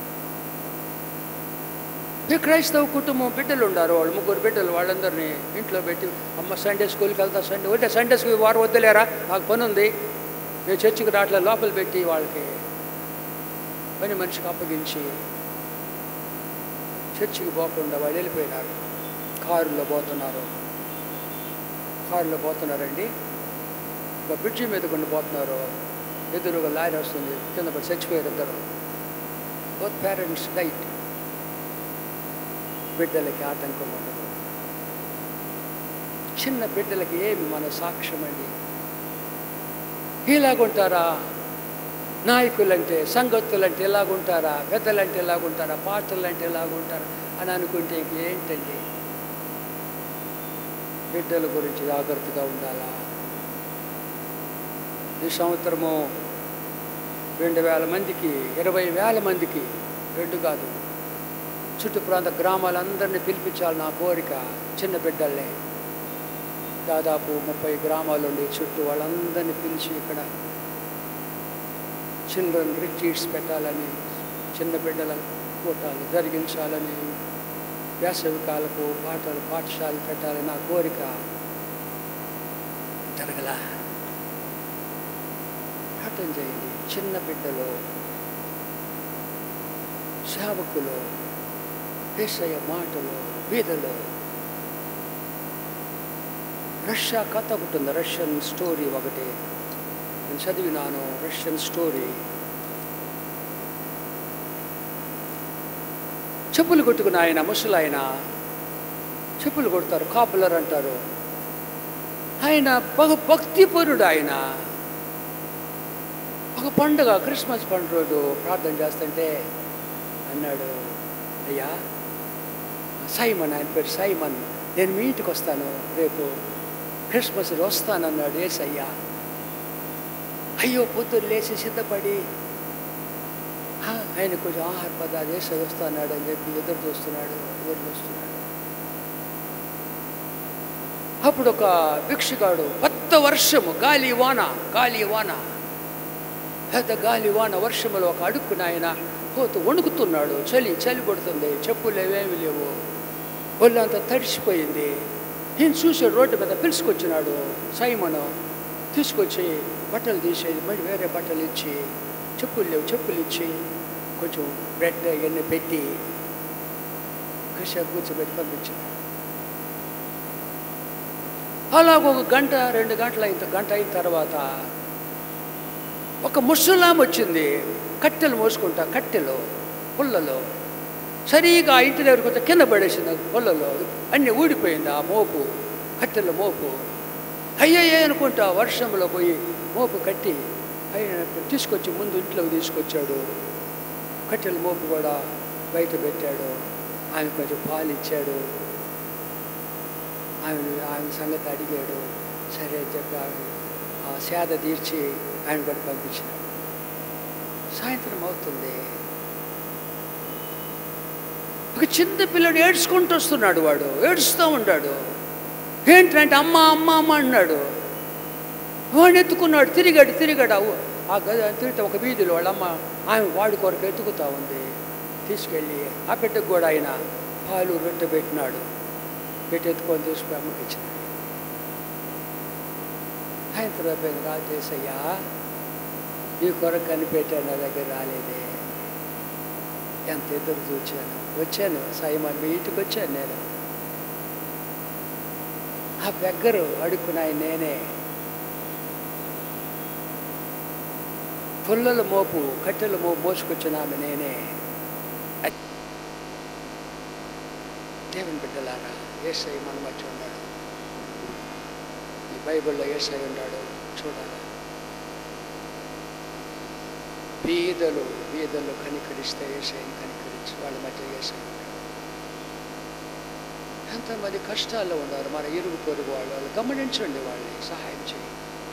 ఈ క్రైస్తవ కుటుంబం బిడ్డలు ఉన్నారు, వాళ్ళు ముగ్గురు బిడ్డలు, వాళ్ళందరినీ ఇంట్లో పెట్టి, అమ్మ సండే స్కూల్కి వెళ్తా, సండే వద్దే సండే స్కూల్ వారు వద్దులేరా, నాకు పని ఉంది, నేను చర్చికి రాట్లా, లోపల పెట్టి వాళ్ళకి పని మనిషికి అప్పగించి చర్చికి పోకుండా వాళ్ళు వెళ్ళిపోయినారు. కారులో పోతున్నారు కారులో పోతున్నారండి. ఒక బ్రిడ్జి మీద కొన్ని పోతున్నారు. ఎదురుగా లారీ వస్తుంది, కింద పడి చచ్చిపోయారు ఇద్దరు. Both parents died. బిడ్డలకి ఆటంకం ఉండదు. చిన్న బిడ్డలకి ఏమి మన సాక్ష్యం అండి? ఇలాగుంటారా నాయకులంటే, సంగతులంటే ఇలాగుంటారా, పెద్దలంటే ఇలాగుంటారా, పాటలు అంటే ఇలాగుంటారా అని అనుకుంటే ఇంకేంటండి? బిడ్డల గురించి జాగ్రత్తగా ఉండాలా. ఈ సంవత్సరము రెండు వేల మందికి ఇరవై వేల మందికి, రెండు కాదు, చుట్టు ప్రాంత గ్రామాలందరినీ పిలిపించాలి నా కోరిక. చిన్న బిడ్డల్ని దాదాపు ముప్పై గ్రామాలు ఉండి చుట్టూ వాళ్ళందరినీ పిలిచి ఇక్కడ చిల్డ్రన్ రిట్రీట్స్ పెట్టాలని, చిన్న బిడ్డల కూటాలు జరిగించాలని, వేసవికాలకు పాటలు పాఠశాలలు పెట్టాలని నా కోరిక. జరగల. ప్రార్థన చేయండి. చిన్న బిడ్డలు, సేవకులు, యేసయ్య మాటలు, బీదలు రష్యా కథ ఒకటి ఉంది, రష్యన్ స్టోరీ ఒకటి నేను చదివినాను. Russian story. చెప్పులు కొట్టుకుని ఆయన ముసలాయన చెప్పులు కొడతారు, కాపులర్ అంటారు. ఆయన బహు భక్తిపరుడు. ఆయన ఒక పండుగ, క్రిస్మస్ పండుగ రోజు ప్రార్థన చేస్తుంటే అన్నాడు, అయ్యా సైమన్, ఆయన పేరు సైమన్, నేను మీ ఇంటికి వస్తాను రేపు క్రిస్మస్ వస్తానన్నాడు యేసయ్యా. అయ్యో పొద్దున్న లేచి సిద్ధపడి ఆయన కొంచెం ఆహార పదార్థాలు యేసయ్య వస్తాడు అని చెప్పి ఎదురు చూస్తున్నాడు ఎదురు చూస్తున్నాడు అప్పుడు ఒక భిక్షగాడు, పెద్ద వర్షము, గాలి వాన గాలి వాన పెద్ద గాలి వాన వర్షములో ఒక అడుక్కుని ఆయన పోతూ వణుకుతున్నాడు. చలి చలి పడుతుంది, చెప్పులు ఏమేమి లేవు, ఒళ్ళంతా తడిసిపోయింది. ఈయన చూసాడు, రోడ్డు మీద పిలుచుకొచ్చినాడు సైమను. తీసుకొచ్చి బట్టలు తీసేది, మళ్ళీ వేరే బట్టలు ఇచ్చి, చెప్పులు లేవు చెప్పులు ఇచ్చి, కొంచెం బ్రెడ్ ఇవన్నీ పెట్టి కషాయం కూర్చోబెట్టి పంపించాడు. అలాగ ఒక గంట రెండు గంటల అయిన గంట అయిన తర్వాత ఒక ముసలాం వచ్చింది, కట్టెలు మోసుకుంటా, కట్టెలు పుల్లలో సరిగా ఆ ఇంటి దగ్గర కొంచెం కింద పడేసింది. పుల్లలో అన్నీ ఊడిపోయింది ఆ మోపు, కట్టెల మోపు. అయ్యయ్యే అనుకుంటా వర్షంలో పోయి మోపు కట్టి ఆయన తీసుకొచ్చి ముందు ఇంట్లోకి తీసుకొచ్చాడు. కట్టెల మోపు కూడా బయట పెట్టాడు. ఆయన కొంచెం పాలు ఇచ్చాడు. ఆయన ఆయన సంగతి అడిగాడు. సరే చెప్పి ఆమె ఆ సేద తీర్చి ఆయన కూడా పంపించినాడు. సాయంత్రం అవుతుంది. ఒక చిన్న పిల్లడు ఏడ్చుకుంటూ వస్తున్నాడు. వాడు ఏడుస్తూ ఉన్నాడు. ఏంటంటే అమ్మ అమ్మ అమ్మ అన్నాడు. వాడిని ఎత్తుకున్నాడు. తిరిగాడు తిరిగాడు ఆ గది తిరిగితే ఒక వీధిలో వాళ్ళమ్మ ఆమె వాడి కొరకు ఎత్తుకుతూ ఉంది. తీసుకెళ్ళి ఆ బిడ్డకు కూడా ఆయన పాలు రొట్టె పెట్టినాడు. పెట్టి ఎత్తుకొని తీసుకుని అమ్మకి ఇచ్చినాడు. సాయంత్రం అయిపోయింది. రాజేసయ్యా నీ కొరకు కనిపెట్టాను, నా దగ్గర రాలేదే, ఎంత ఎదురు చూచాను. వచ్చాను సైమన్, మీ ఇంటికి వచ్చాను నేను. ఆ బెగ్గరు అడుక్కున్నాయి నేనే. పుల్లల మోపు కట్టెల మోపు మోసుకొచ్చిన ఆమె నేనే. దేవుని బిడ్డలారా, యేసయ్య మన మధ్య ఉన్నాడు. ఈ బైబిల్లో యేసయ్య ఉన్నాడు. చూడాలి. బీదలు బీదలు కనికరిస్తే యేసయ్యని కనికరించి వాళ్ళ మధ్య యేసయ్య ఉన్నాడు. ఎంతమంది కష్టాల్లో ఉన్నారు మన ఇరుగు పొరుగు వాళ్ళు. వాళ్ళు గమనించండి, వాళ్ళని సహాయం చేయండి.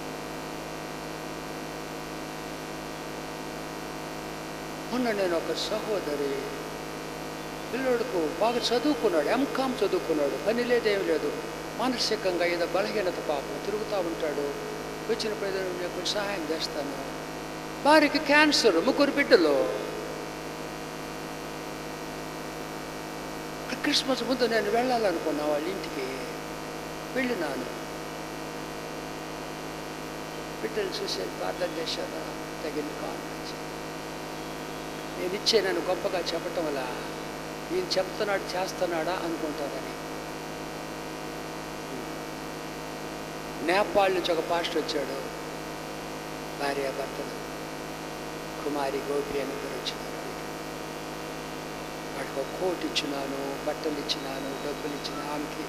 మొన్న నేను ఒక సహోదరి పిల్లోడుకు బాగా చదువుకున్నాడు, ఎంకామ్ చదువుకున్నాడు, పని లేదేం లేదు, మానసికంగా ఏదో బలహీనత, పాపం తిరుగుతూ ఉంటాడు. వచ్చినప్పుడు ఏదో నేను కొంచెం సహాయం చేస్తాను. వారికి క్యాన్సర్, ముగ్గురు బిడ్డలు. క్రిస్మస్ ముందు నేను వెళ్ళాలనుకున్నా వాళ్ళ ఇంటికి. వెళ్ళినాను. బిడ్డలు చూసే ప్రార్థన చేశాను. తగిన కాన్ఫరెన్స్ నేను ఇచ్చే నన్ను గొప్పగా చెప్పటం వల్ల ఈయన చెప్తున్నాడు చేస్తున్నాడా అనుకుంటారని. నేపాల్ నుంచి ఒక పాస్టర్ వచ్చాడు. భార్య భర్తలు కుమారి గోపి అని ఇద్దరు వచ్చినారు. వాడికి ఒక కోట్ ఇచ్చినాను, బట్టలు ఇచ్చినాను, డబ్బులు ఇచ్చిన, ఆమెకి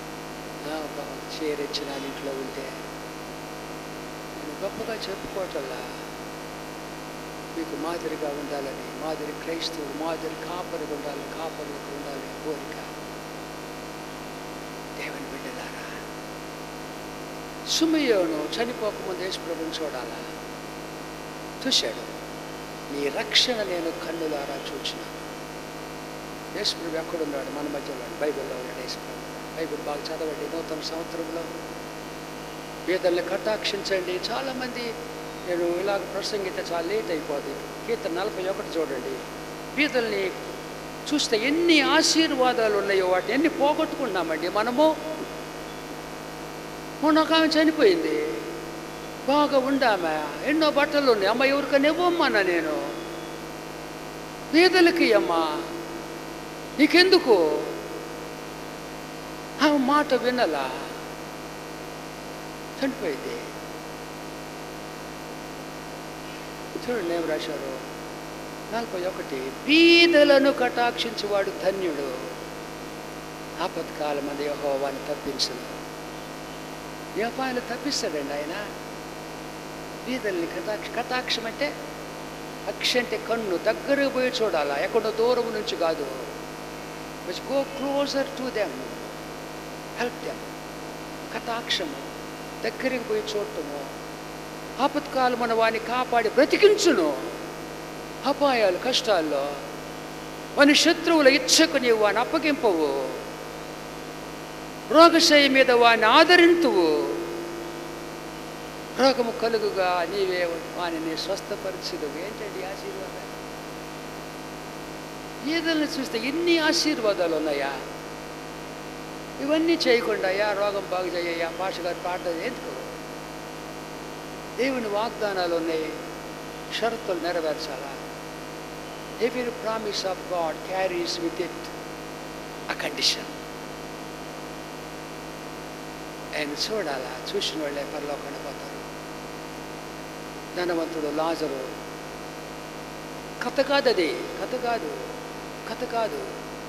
చీర ఇచ్చినాను. ఇంట్లో ఉంటే నేను గొప్పగా చెప్పుకోవటల్లా మీకు మాదిరిగా ఉండాలని, మాదిరి క్రైస్తవులు మాదిరి కాపరిగా ఉండాలని, కాపరులకు ఉండాలని కోరిక. దేవుని బిడ్డలారా, సుమయోను చనిపోకముందు యేసు ప్రభువుని చూడాలా. చూశాడు. నీ రక్షణ నేను కన్నులారా చూచినాను. యేసు ప్రభు ఎక్కడున్నాడు? మన మధ్యలో బైబిల్లో ఉన్నాడు. యేసు ప్రభు బైబిల్ బాగా చదవండి. నూతన సంవత్సరంలో పేదల్ని కటాక్షించండి. చాలామంది నేను ఇలాగ ప్రసంగితే చాలా లేట్ అయిపోతుంది. కీర్తన నలభై ఒకటి చూడండి. పేదల్ని చూస్తే ఎన్ని ఆశీర్వాదాలు ఉన్నాయో వాటిని ఎన్ని పోగొట్టుకున్నామండి మనము. మొన్న ఒక ఆమె చనిపోయింది, బాగా ఉండామె, ఎన్నో బట్టలు ఉన్నాయి. అమ్మ ఎవరికైనా ఇవ్వమ్మన్నా నేను, పేదలకి అమ్మా, నీకెందుకు? ఆమె మాట వినలా. చనిపోయింది. చూడండి ఏం రాశారు, నలభై ఒకటి బీదలను కటాక్షించువాడు ధన్యుడు, ఆపత్కాలం మంది యెహోవాను తప్పించును. యెహోవాను తప్పిస్తాడండి ఆయన. బీదల్ని కటాక్ష కటాక్షం అంటే అక్ష అంటే కన్ను, దగ్గరకు పోయి చూడాలా, ఎక్కడో దూరం నుంచి కాదు. Which go closer to them, help them. కటాక్షము, దగ్గరికి పోయి చూడటము. ఆపత్కాలం మన వాడిని కాపాడి బ్రతికించును. అపాయాలు కష్టాల్లో వాని శత్రువుల ఇచ్చకు నీవు వాని అప్పగింపవు. రోగశయ మీద వాని ఆదరింతువు. రోగము కలుగుగా నీవే వానిని స్వస్థపరిచుదు. ఏంటండి ఆశీర్వాదాలు? ఈదల్ని చూస్తే ఎన్ని ఆశీర్వాదాలు ఉన్నాయా? ఇవన్నీ చేయకుండా యా రోగం బాగు చేయ్యా పాష గారు పాట ఎందుకు? దేవుని వాగ్దానాలు ఉన్నాయి, షరతులు నెరవేర్చాలా. Every promise of God carries with it a condition. ఆయన చూడాలా, చూసిన వాళ్ళే పరలోకానికి పోతారు. ధనవంతుడు లాజరు కథ కాదు, అది కథ కాదు, కథ కాదు.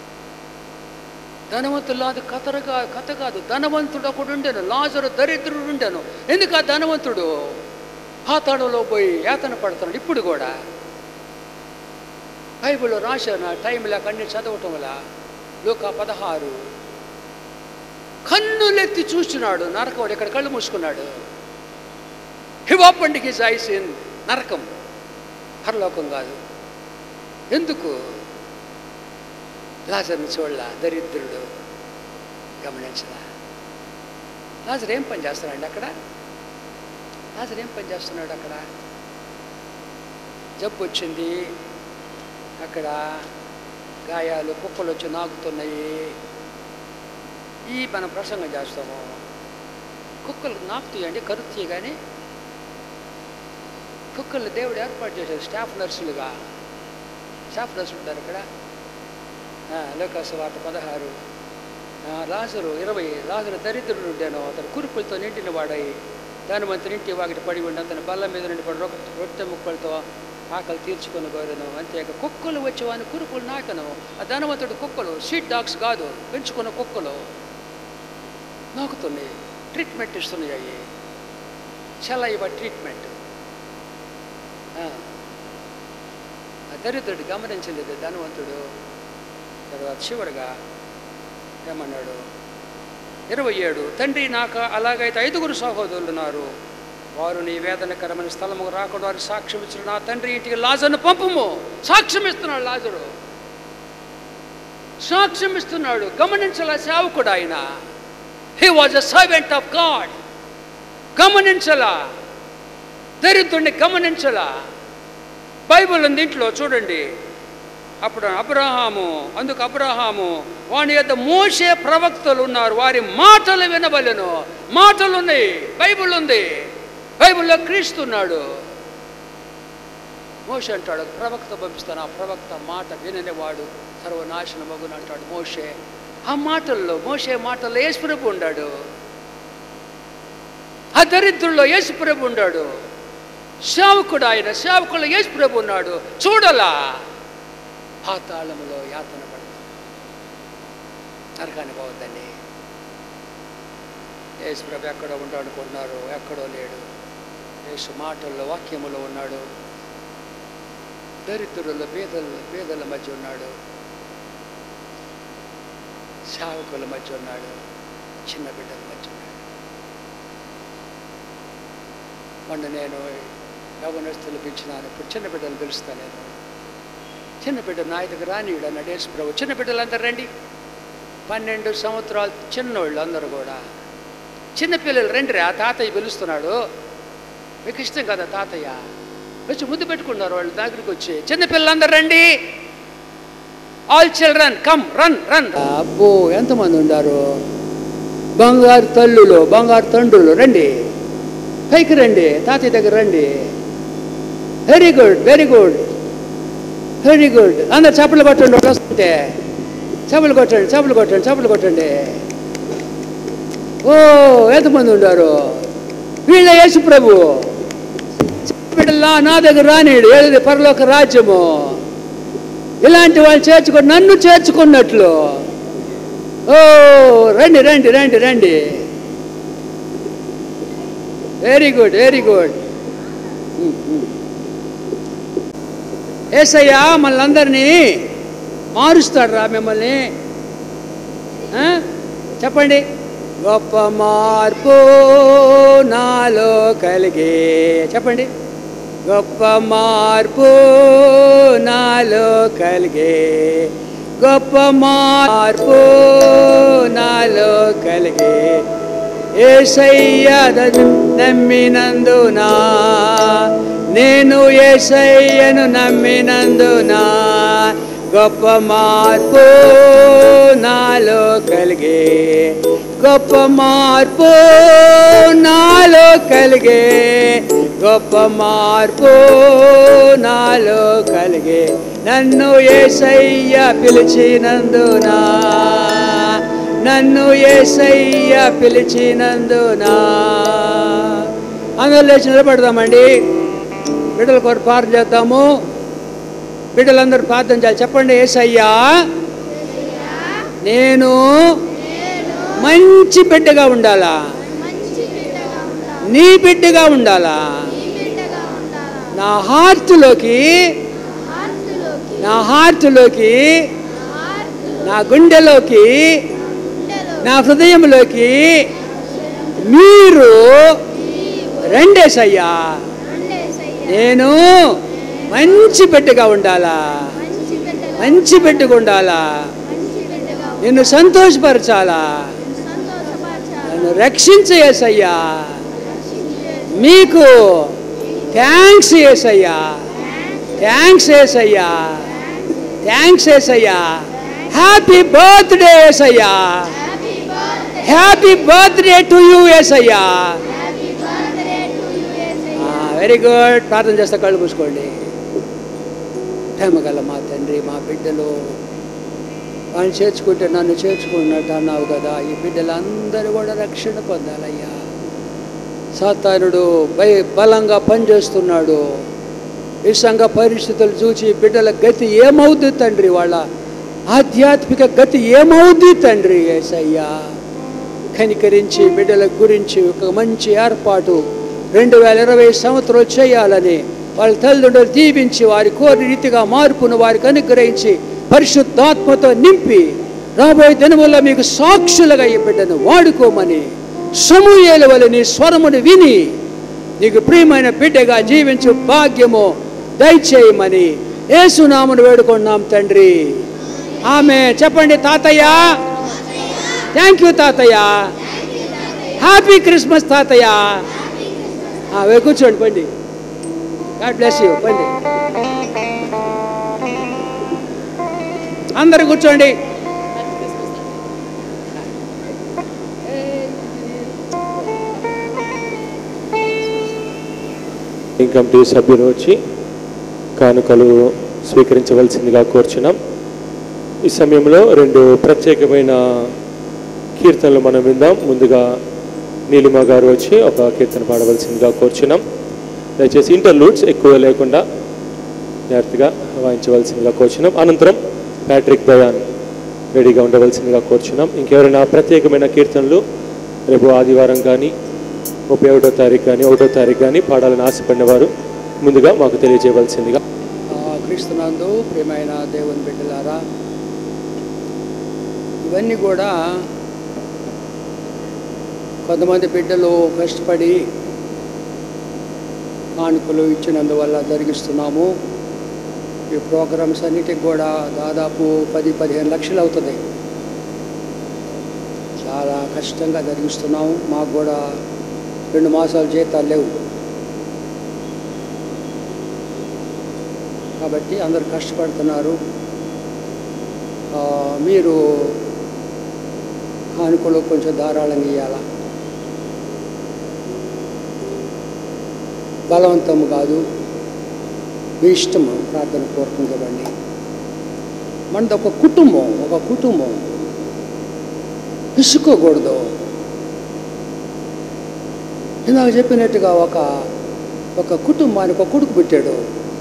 ధనవంతుడు లాదు కథగా కథ కాదు. ధనవంతుడు ఒకడు ఉండెను, లాజరు దరిద్రుడు ఉండెను. ఎందుకు ఆ ధనవంతుడు పాతాళంలో పోయి యాతన పడుతున్నాడు ఇప్పుడు కూడా? బైబిల్లో రాశాను, టైం లేక అన్ని చదవటం వల్ల. లూకా పదహారు, కన్నులెత్తి చూస్తున్నాడు నరకం, ఇక్కడ కళ్ళు మూసుకున్నాడు. He opened his eyes in నరకం, పరలోకం కాదు. ఎందుకు? లాజర్ని చూడలా, దరిద్రుడు. గమనించలా. లాజర్ ఏం పని చేస్తున్నాడు అక్కడ? లాజర్ ఏం పని చేస్తున్నాడు అక్కడ? జబ్బు వచ్చింది అక్కడ, గాయాలు, కుక్కలు వచ్చి నాకుతున్నాయి. ఈ మనం ప్రసంగం చేస్తాము, కుక్కలు నాకుతాయండి, కరుతాయి. కానీ కుక్కలు దేవుడు ఏర్పాటు చేశారు స్టాఫ్ నర్సులుగా. స్టాఫ్ నర్సులు ఉంటారు ఇక్కడ. లోకాసు వార్త పదహారు. లాజరు ఇరవై, లాజరు దరిద్రుడు ఉండాను, అతను కురుపులతో నిండిన వాడై ధనవంతుని ఇంటి వాకిటి పడి ఉండి అతని బల్ల మీద నుండి పడి రొట్టె రొట్టె ముక్కలతో ఆకలి తీర్చుకొని కోరను. అంతేక కుక్కలు వచ్చేవాని కురుపులు నాకను. ఆ ధనవంతుడు కుక్కలు, షీట్ డాగ్స్ కాదు, పెంచుకున్న కుక్కలు నాకుతున్నాయి, ట్రీట్మెంట్ ఇస్తున్నాయి. చాలా ఇవ్వ ట్రీట్మెంట్. ఆ దరిద్రుడు గమనించలేదు ధనవంతుడు. తర్వాత చివరిగా ఏమన్నాడు? ఇరవై ఏడు, తండ్రి నాకు అలాగైతే ఐదుగురు సహోదరులు ఉన్నారు, వారు నీ వేదనకరమైన స్థలము రాకుండా వారికి సాక్ష్యం ఇచ్చిన నా తండ్రి ఇంటికి లాజరును పంపుము. సాక్ష్యం ఇస్తున్నాడు లాజరు, సాక్ష్యం ఇస్తున్నాడు. గమనించాల సేవకుడు ఆయన. He was a servant of God. గమనించలా, దరిద్రుడిని గమనించలా. బైబిల్ ఉంది ఇంట్లో చూడండి. అప్పుడు అబ్రహాము, అందుకు అబ్రహాము వాని యొద్ద మోషే ప్రవక్తలు ఉన్నారు, వారి మాటలు వినవలెను. మాటలు ఉన్నాయి, బైబిల్ ఉంది. బైబిల్లో క్రీస్తు ఉన్నాడు. మోషే అంటాడు, ప్రవక్త పంపిస్తాను, ఆ ప్రవక్త మాట విననేవాడు సర్వనాశనం మగును అంటాడు మోషే. ఆ మాటల్లో, మోషే మాటల్లో యేసుప్రభు ఉన్నాడు. ఆ దరిద్రుల్లో యేసుప్రభు ఉన్నాడు. సేవకుడు ఆయన, సేవకుల్లో యేసుప్రభు ఉన్నాడు. చూడలా, పాతాళములో యాతన పడతాం, నరకానికి పోవద్దండి. యేసుప్రభు ఎక్కడో ఉంటాడు అనుకుంటున్నారు, ఎక్కడో లేడు. యేసు మాటల్లో, వాక్యములో ఉన్నాడు. దరిద్రుల పేదల పేదల మధ్య ఉన్నాడు, సేవకుల మధ్య ఉన్నాడు, చిన్న బిడ్డల మధ్య ఉన్నాడు. మొన్న నేను యవనస్తులు పిలిచినాను, ఇప్పుడు చిన్న బిడ్డలు పిలుస్తాను. నేను చిన్న బిడ్డ నా దగ్గర రానియుడు అన్నాడు యేసు ప్రభు. చిన్న బిడ్డలు అందరు రండి, పన్నెండు సంవత్సరాలు చిన్నోళ్ళు అందరూ కూడా. చిన్నపిల్లలు రండి రా, తాతయ్య పిలుస్తున్నాడు. మీకు ఇష్టం కదా తాతయ్య? వచ్చి ముద్దు పెట్టుకున్నారు వాళ్ళు దగ్గరికి వచ్చి. చిన్నపిల్లలందరూ రండి, all children come, run run. అబ్బో ఎంతమంది ఉన్నారు, బంగారు తల్లులు, బంగారు తండ్రులు రండి, పైకి రండి, తాతయ్య దగ్గర రండి. Very good, very good, very good. అందరు చప్పలు కొట్టండి, వస్తుంటే చప్పలు కొట్టండి, చప్పలు కొట్టండి, చప్పలు కొట్టండి. ఓ ఎంతమంది ఉన్నారు, వీళ్ళ యేసు ప్రభు బిడ్డలా నా దగ్గర రానిడు ఏది పరలోక రాజ్యము. ఇలాంటి వాళ్ళు చేర్చుకో నన్ను చేర్చుకున్నట్లు. ఓ రండి రండి రండి రండి. Very good very good. యేసయ్యా మనందరినీ మారుస్తాడు రా మిమ్మల్ని. చెప్పండి. గొప్ప మార్పు నాలో కలిగే. చెప్పండి. గొప్ప మార్పు నాలో కలిగే. గొప్ప మార్పు నాలో కలిగే. యేసయ్యను నమ్మినందునా నేను యేసయ్యను నమ్మినందునా గొప్ప మార్పు నాలో కలిగే. గొప్ప మార్పు నాలో కలిగే. గొప్ప మార్పు నాలో కలిగే. నన్ను యేసయ్య పిలిచినందునా నన్ను యేసయ్య పిలిచినందునా. అందరూ లేచి నిలబడదామండి. బిడ్డల కొరకు ప్రార్థన చేద్దాము. బిడ్డలందరూ ప్రార్థన చేయాలి. చెప్పండి. యేసయ్యా నేను మంచి బిడ్డగా ఉండాలా, నీ బిడ్డగా ఉండాలా. నా హార్ట్లోకి నా హార్ట్లోకి నా గుండెలోకి నా హృదయంలోకి మీరు రెండేసయ్యా. నేను మంచి బిడ్డగా ఉండాలా, మంచి బిడ్డగా ఉండాలా, నిన్ను సంతోషపరచాలా, నన్ను రక్షించేసయ్యా. మీకు థ్యాంక్స్ యేసయ్యా, థ్యాంక్స్ యేసయ్యా, థ్యాంక్స్ యేసయ్యా. హ్యాపీ బర్త్డే యేసయ్యా, హ్యాపీ బర్త్డే టు యూ యేసయ్యా. Very good. ప్రార్థన చేస్తే కళ్ళు మూసుకోండి. ప్రేమగల మా తండ్రి, మా బిడ్డలు వాళ్ళు చేర్చుకుంటే నన్ను చేర్చుకున్నట్టు అన్నావు కదా. ఈ బిడ్డలందరూ కూడా రక్షణ పొందాలయ్యా. సాతానుడు భయ బలంగా పనిచేస్తున్నాడు. ఈ సంఘ పరిస్థితులు చూసి బిడ్డల గతి ఏమవుద్ది తండ్రి, వాళ్ళ ఆధ్యాత్మిక గతి ఏమవుద్ది తండ్రి. యేసయ్యా కనికరించి బిడ్డల గురించి ఒక మంచి ఏర్పాటు రెండు వేల ఇరవై సంవత్సరాలు చేయాలని వాళ్ళ తల్లిదండ్రులు దీవించి వారి కోరి రీతిగా మార్పును వారికి అనుగ్రహించి పరిశుద్ధాత్మతో నింపి రాబోయే దినముల్లో మీకు సాక్షులుగా ఈ బిడ్డను వాడుకోమని సమూయేలు వలె నీ స్వరమును విని నీకు ప్రియమైన బిడ్డగా జీవించు భాగ్యము దయచేయమని యేసునామమున వేడుకున్నాం తండ్రి. ఆమె చెప్పండి. తాతయ్య థ్యాంక్ యూ తాతయ్య. హ్యాపీ క్రిస్మస్ తాతయ్య. కూర్చోండి పండి. God bless you. పండి అందరు కూర్చోండి. కమిటీ సభ్యులు వచ్చి కానుకలు స్వీకరించవలసిందిగా కోరుచున్నాం. ఈ సమయంలో రెండు ప్రత్యేకమైన కీర్తనలు మనం విందాం. ముందుగా నీలిమ గారు వచ్చి ఒక కీర్తన పాడవలసిందిగా కోరుచున్నాం. దయచేసి ఇంటర్లూడ్స్ ఎక్కువ లేకుండా జాగ్రత్తగా వాయించవలసిందిగా కోరుచున్నాం. అనంతరం ప్యాట్రిక్ దయాన్ రెడీగా ఉండవలసిందిగా కోరుచున్నాం. ఇంకెవరైనా ప్రత్యేకమైన కీర్తనలు రేపు ఆదివారం కానీ ముప్పై ఒకటో తారీఖు కానీ ఒకటో తారీఖు కానీ పాడాలని ఆశపడిన వారు ముందుగా మాకు తెలియజేయవలసిందిగా. క్రీస్తునందు ప్రియమైన దేవుని బిడ్డలారా, ఇవన్నీ కూడా కొంతమంది బిడ్డలు కష్టపడి కానుకలు ఇచ్చినందువల్ల జరిగిస్తున్నాము. ఈ ప్రోగ్రామ్స్ అన్నిటికి కూడా దాదాపు పది పదిహేను లక్షలు అవుతుంది. చాలా కష్టంగా జరిగిస్తున్నాము. మాకు కూడా రెండు మాసాల జీతాలు లేవు. కాబట్టి అందరు కష్టపడుతున్నారు. మీరు కానుకలు కొంచెం ధారాళంగా ఇవ్వాలా. బలవంతం కాదు, మీ ఇష్టము. ప్రార్థన పూర్వకంగా ఇవ్వండి. మనది ఒక కుటుంబం, ఒక కుటుంబం విసుకోకూడదు. ఇందాక చెప్పినట్టుగా ఒక ఒక కుటుంబానికి ఒక కొడుకు పుట్టాడు.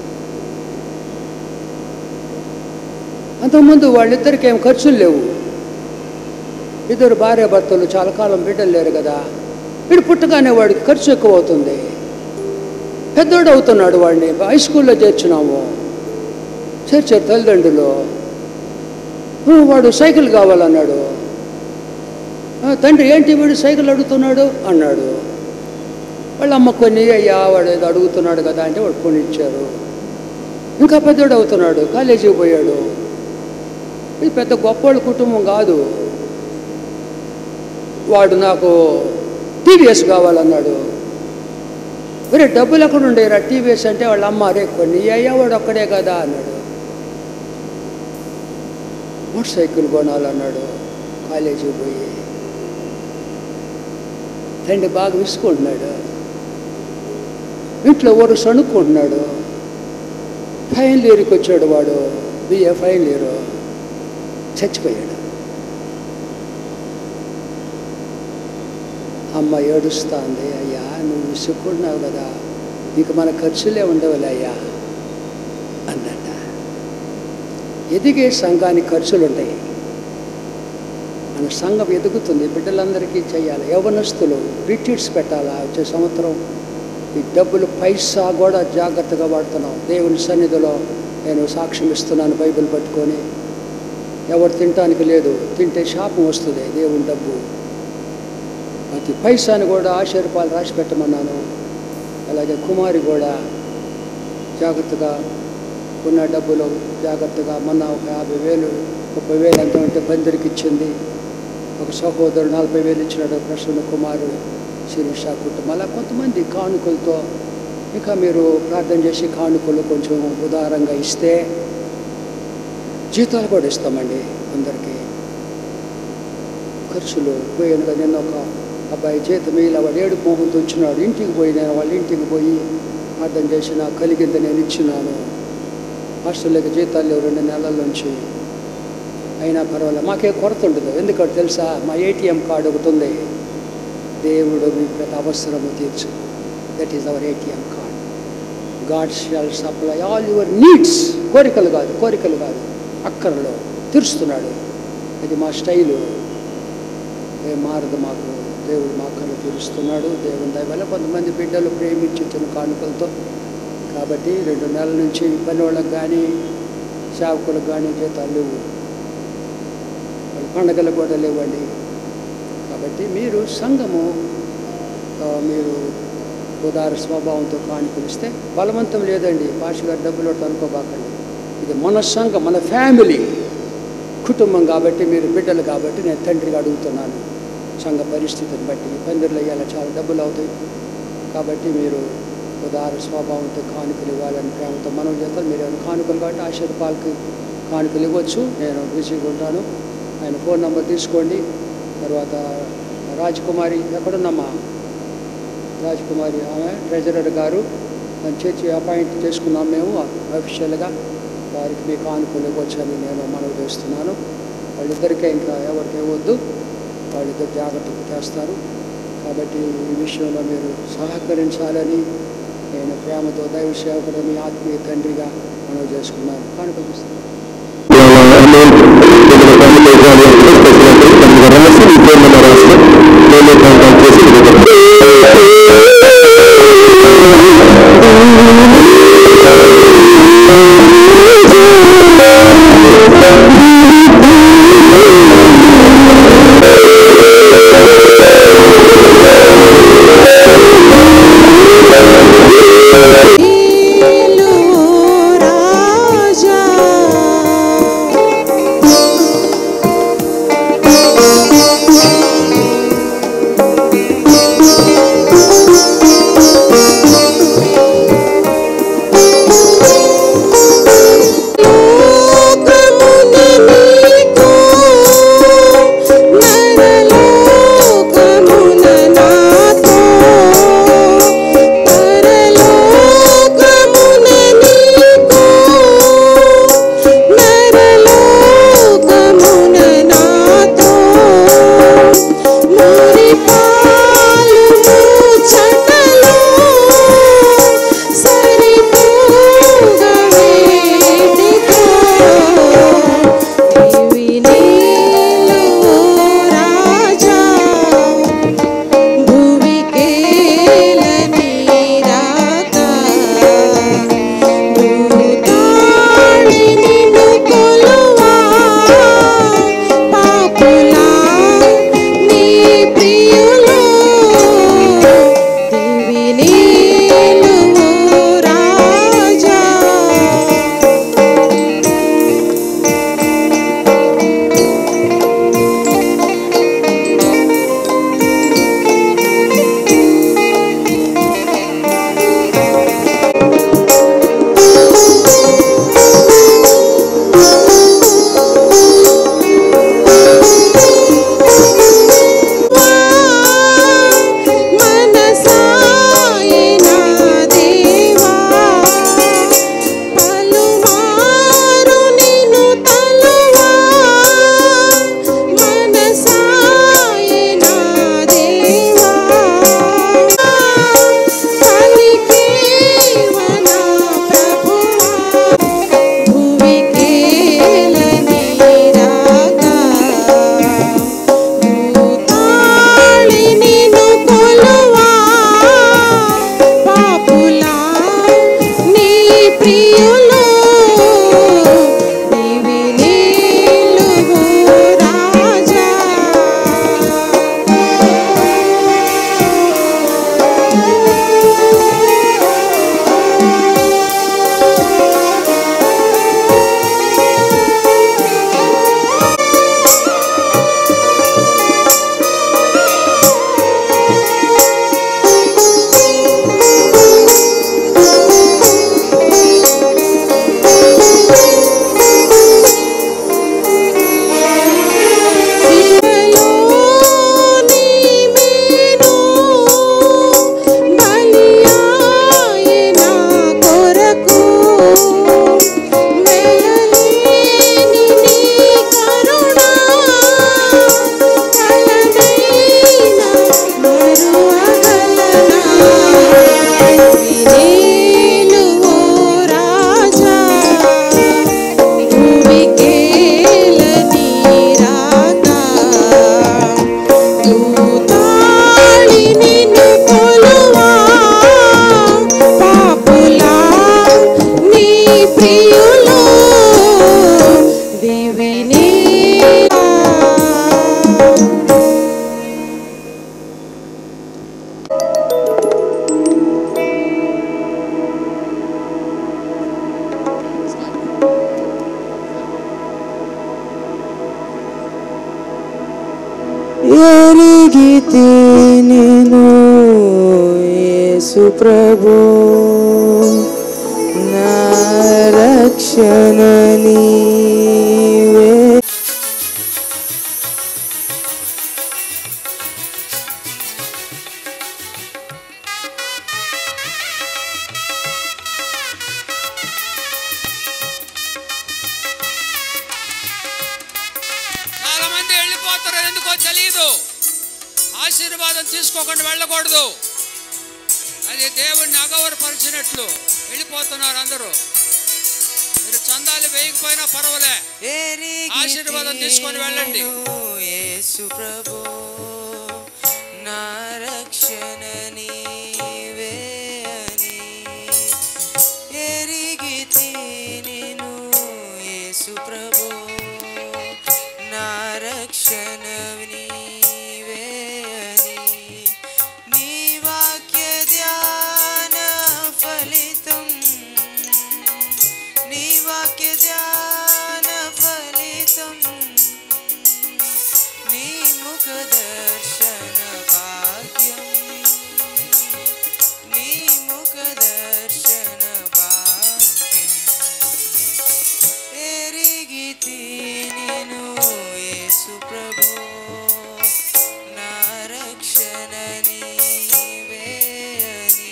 అంతకుముందు వాళ్ళిద్దరికి ఏం ఖర్చులు లేవు. ఇద్దరు భార్య భర్తలు చాలా కాలం బిడ్డలు లేరు కదా. వీడు పుట్టగానే వాడికి ఖర్చు ఎక్కువ అవుతుంది. పెద్దోడు అవుతున్నాడు, వాడిని హై స్కూల్లో చేర్చున్నాము. చేర్చారు తల్లిదండ్రులు. వాడు సైకిల్ కావాలన్నాడు. తండ్రి ఏంటి వీడు సైకిల్ అడుగుతున్నాడు అన్నాడు. వాళ్ళ అమ్మ కొన్ని అయ్యా వాడు ఏదో అడుగుతున్నాడు కదా అంటే వాడు కొని ఇచ్చారు. ఇంకా పెద్దోడు అవుతున్నాడు, కాలేజీకి పోయాడు. ఇది పెద్ద గొప్పవాళ్ళ కుటుంబం కాదు. వాడు నాకు టీవీఎస్ కావాలన్నాడు. మరి డబ్బులు ఎక్కడ ఉండేరా టీవీఎస్ అంటే వాళ్ళ అమ్మ రే కొన్ని అయ్యా వాడు ఒక్కడే కదా అన్నాడు. మోటార్ సైకిల్ కొనాలన్నాడు. కాలేజీకి పోయి తండ్రి బాగా విసుకుంటున్నాడు. ఇంట్లో ఊరు సణుక్కుంటున్నాడు. ఫైనల్ ఇయర్కి వచ్చాడు వాడు, బిఏ ఫైనల్ ఇయర్. చచ్చిపోయాడు. అమ్మ ఏడుస్తుంది. అయ్యా నువ్వు విసుక్కున్నావు కదా, నీకు మన ఖర్చులే ఉండవులే అయ్యా అన్నట్ట. ఎదిగే సంఘానికి ఖర్చులు ఉంటాయి. మన సంఘం ఎదుగుతుంది, బిడ్డలందరికీ చేయాలి. యవనస్తులు రిట్రీట్స్ పెట్టాలా వచ్చే సంవత్సరం. ఈ డబ్బులు పైసా కూడా జాగ్రత్తగా వాడుతున్నాం. దేవుని సన్నిధిలో నేను సాక్ష్యం ఇస్తున్నాను బైబిల్ పట్టుకొని. ఎవరు తినటానికి లేదు, తింటే శాపం వస్తుంది. దేవుని డబ్బు ప్రతి పైసాని కూడా ఆశీర్వాదాలు రాసి పెట్టమన్నాను. అలాగే కుమారి కూడా జాగ్రత్తగా ఉన్న డబ్బులు జాగ్రత్తగా మొన్న ఒక యాభై వేలు ముప్పై వేలు ఎంత ఉంటే బందరికి ఇచ్చింది. ఒక సహోదరుడు నలభై వేలు ఇచ్చినాడు. ప్రసన్న కుమారు శిరీష కుటుంబం. అలా కొంతమంది కానుకలతో ఇంకా మీరు ప్రార్థన చేసి కానుకలు కొంచెం ఉదారంగా ఇస్తే జీతాలు కూడా ఇస్తామండి అందరికీ. ఖర్చులు పోయాను కదా. నిన్న ఒక అబ్బాయి జీతం ఇలా వాడు ఏడు మోహంతో వచ్చినాడు. ఇంటికి పోయి నేను వాళ్ళ ఇంటికి పోయి ప్రార్థన చేసిన కలిగింది నేను ఇచ్చినాను. హాస్టల్లోకి జీతాలు లేవు రెండు నెలల నుంచి. అయినా పర్వాలేదు, మాకే కొరత ఉండదు. ఎందుకంటే తెలుసా, మా ఏటీఎం కార్డు ఒకటి ఉంది. దేవుడు మీ ప్రతి అవసరము తీర్చు. That is our ATM card. God shall supply all your needs. కోరికలు కాదు, కోరికలు కాదు, అక్కర్లో తీరుస్తున్నాడు. అది మా స్టైలు. ఏం మారదు మాకు. దేవుడు మా అక్కర్లు తీరుస్తున్నాడు. దేవుని దయ వల్ల కొంతమంది బిడ్డలు ప్రేమించి ఇచ్చిన కానుకలతో. కాబట్టి రెండు నెలల నుంచి పని వాళ్ళకి కానీ సేవకులకు కానీ జీతాలు లేవు. పండగలు కూడా లేవండి. కాబట్టి మీరు సంఘము మీరు ఉదార స్వభావంతో కానుకలిస్తే బలవంతం లేదండి. భాష గారు డబ్బులు అనుకోబాకండి. ఇది మన సంఘం, మన ఫ్యామిలీ కుటుంబం కాబట్టి, మీరు బిడ్డలు కాబట్టి నేను తండ్రిగా అడుగుతున్నాను. సంఘ పరిస్థితిని బట్టి పందిర్లు అయ్యేలా చాలా డబ్బులు అవుతాయి. కాబట్టి మీరు ఉదార స్వభావంతో కానుకలు ఇవ్వాలని ప్రేమతో మనం చేస్తాం. మీరు ఏమైనా కానుకలు కాబట్టి ఆశీర్వాదాలకి కానుకలు ఇవ్వచ్చు. నేను బిజీగా ఉంటాను. ఆయన ఫోన్ నెంబర్ తీసుకోండి. తర్వాత రాజకుమారి ఎక్కడున్నమ్మా? రాజకుమారి ఆమె ట్రెజరర్ గారు చర్చి అపాయింట్ చేసుకున్నాం మేము అఫీషియల్గా. వారికి మీ కానుకలు ఇవ్వచ్చని నేను మనవి చేస్తున్నాను. వాళ్ళిద్దరికే ఇంకా ఎవరికి ఇవ్వద్దు. వాళ్ళిద్దరు జాగ్రత్తగా చేస్తారు. కాబట్టి ఈ విషయంలో మీరు సహకరించాలని నేను ప్రేమతో దైవ సేవకుడు మీ ఆత్మీయ తండ్రిగా మనవి చేసుకున్నాను. కానుక చూస్తాను. రాజా ఎరిగితి నేను యేసు ప్రభు నా రక్షణ నీవే. చాలా మంది వెళ్ళిపోతారు, ఎందుకో తెలియదు. ఆశీర్వాదం తీసుకోకుండా వెళ్ళకూడదు. అది దేవుణ్ణి అగౌరవపరిచినట్లు. వెళ్ళిపోతున్నారు అందరూ. మీరు చందాలు వేయకపోయినా పర్వాలే, ఆశీర్వాదం తీసుకొని వెళ్ళండి. యేసు ప్రభు నా రక్షణ నీవే అని ఎరిగితి నేను యేసు ప్రభు నా రక్షణ నీవే అని. నీ వాక్య ధ్యాన ఫలితం నీ వాక్య ధ్యాన ఫలితం నీ ముఖ దర్శన భాగ్యం నీ ముఖ దర్శన భాగ్యం ఎరిగితి నేను యేసు ప్రభు నా రక్షణ నీవే అని.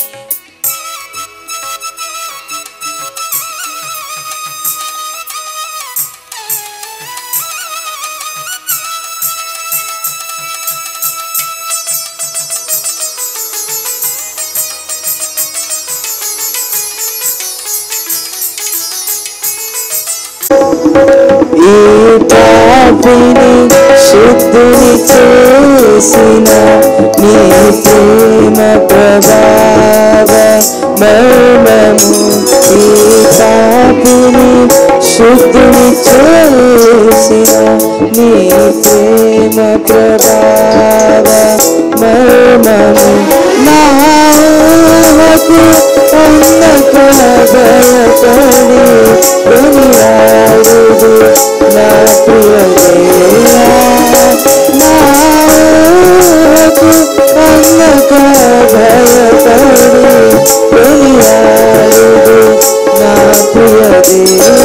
ఈ పాపిని శుద్ధిని చేసిన నీ ప్రేమ ప్రభావ మర్మము. ఈ పాపిని శుద్ధిని చేసిన నీ ప్రేమ ప్రభావ మర్మము. నా ఊహకు అందక భయపడి కొనియాడుదు నా ప్రియ దేవా. నా ఊహకు అందక భయపడి కొనియాడుదు నా ప్రియ దేవా.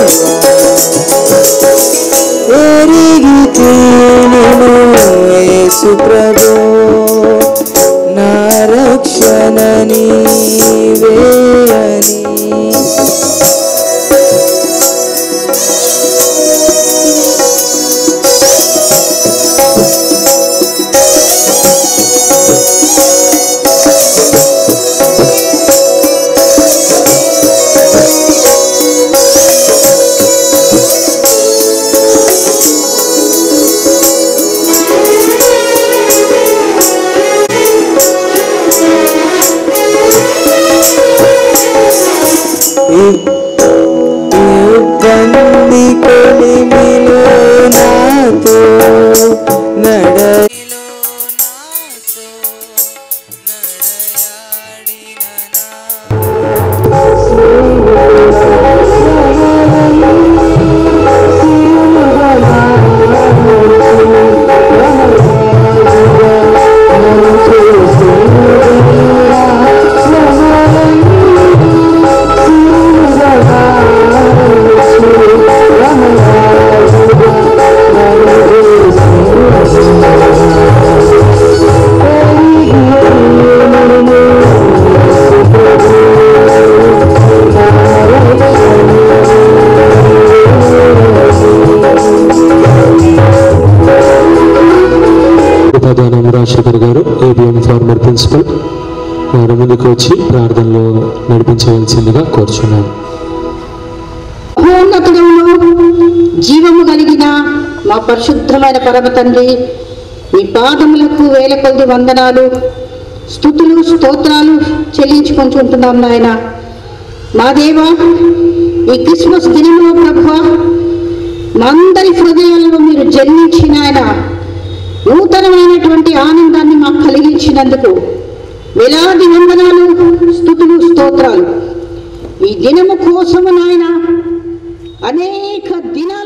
ఎరిగితి నేను యేసు ప్రభు నా రక్షణ నీవే అని. ఇబ్బంది కొలిమిలో నాతో నడలో నాతో నడయాడిన ప్రధానం రాజశేఖర్ గారు ఏబిఎం ఫార్మర్ ప్రిన్సిపల్ వారి ముందుకు వచ్చి ప్రార్థనలో నడిపించవలసిందిగా కోరుచున్నాను. మహోన్నతుడవును జీవము కలిగిన మా పరిశుద్ధమైన పరమ తండ్రి, మీ పాదములకు వేల కొద్ది వందనాలు స్తుతులు స్తోత్రాలు చెల్లించుకుంటున్నాం నాయన. మా దేవా, ఈ క్రిస్మస్ దినంలో ప్రభువా మా అందరి హృదయాల్లో మీరు జన్మించిన ఆయన నూతనమైనటువంటి ఆనందాన్ని మాకు కలిగించినందుకు వేలాది వందనాలు స్తుతులు స్తోత్రాలు. ఈ దినము కోసము నాయన అనేక దినాలు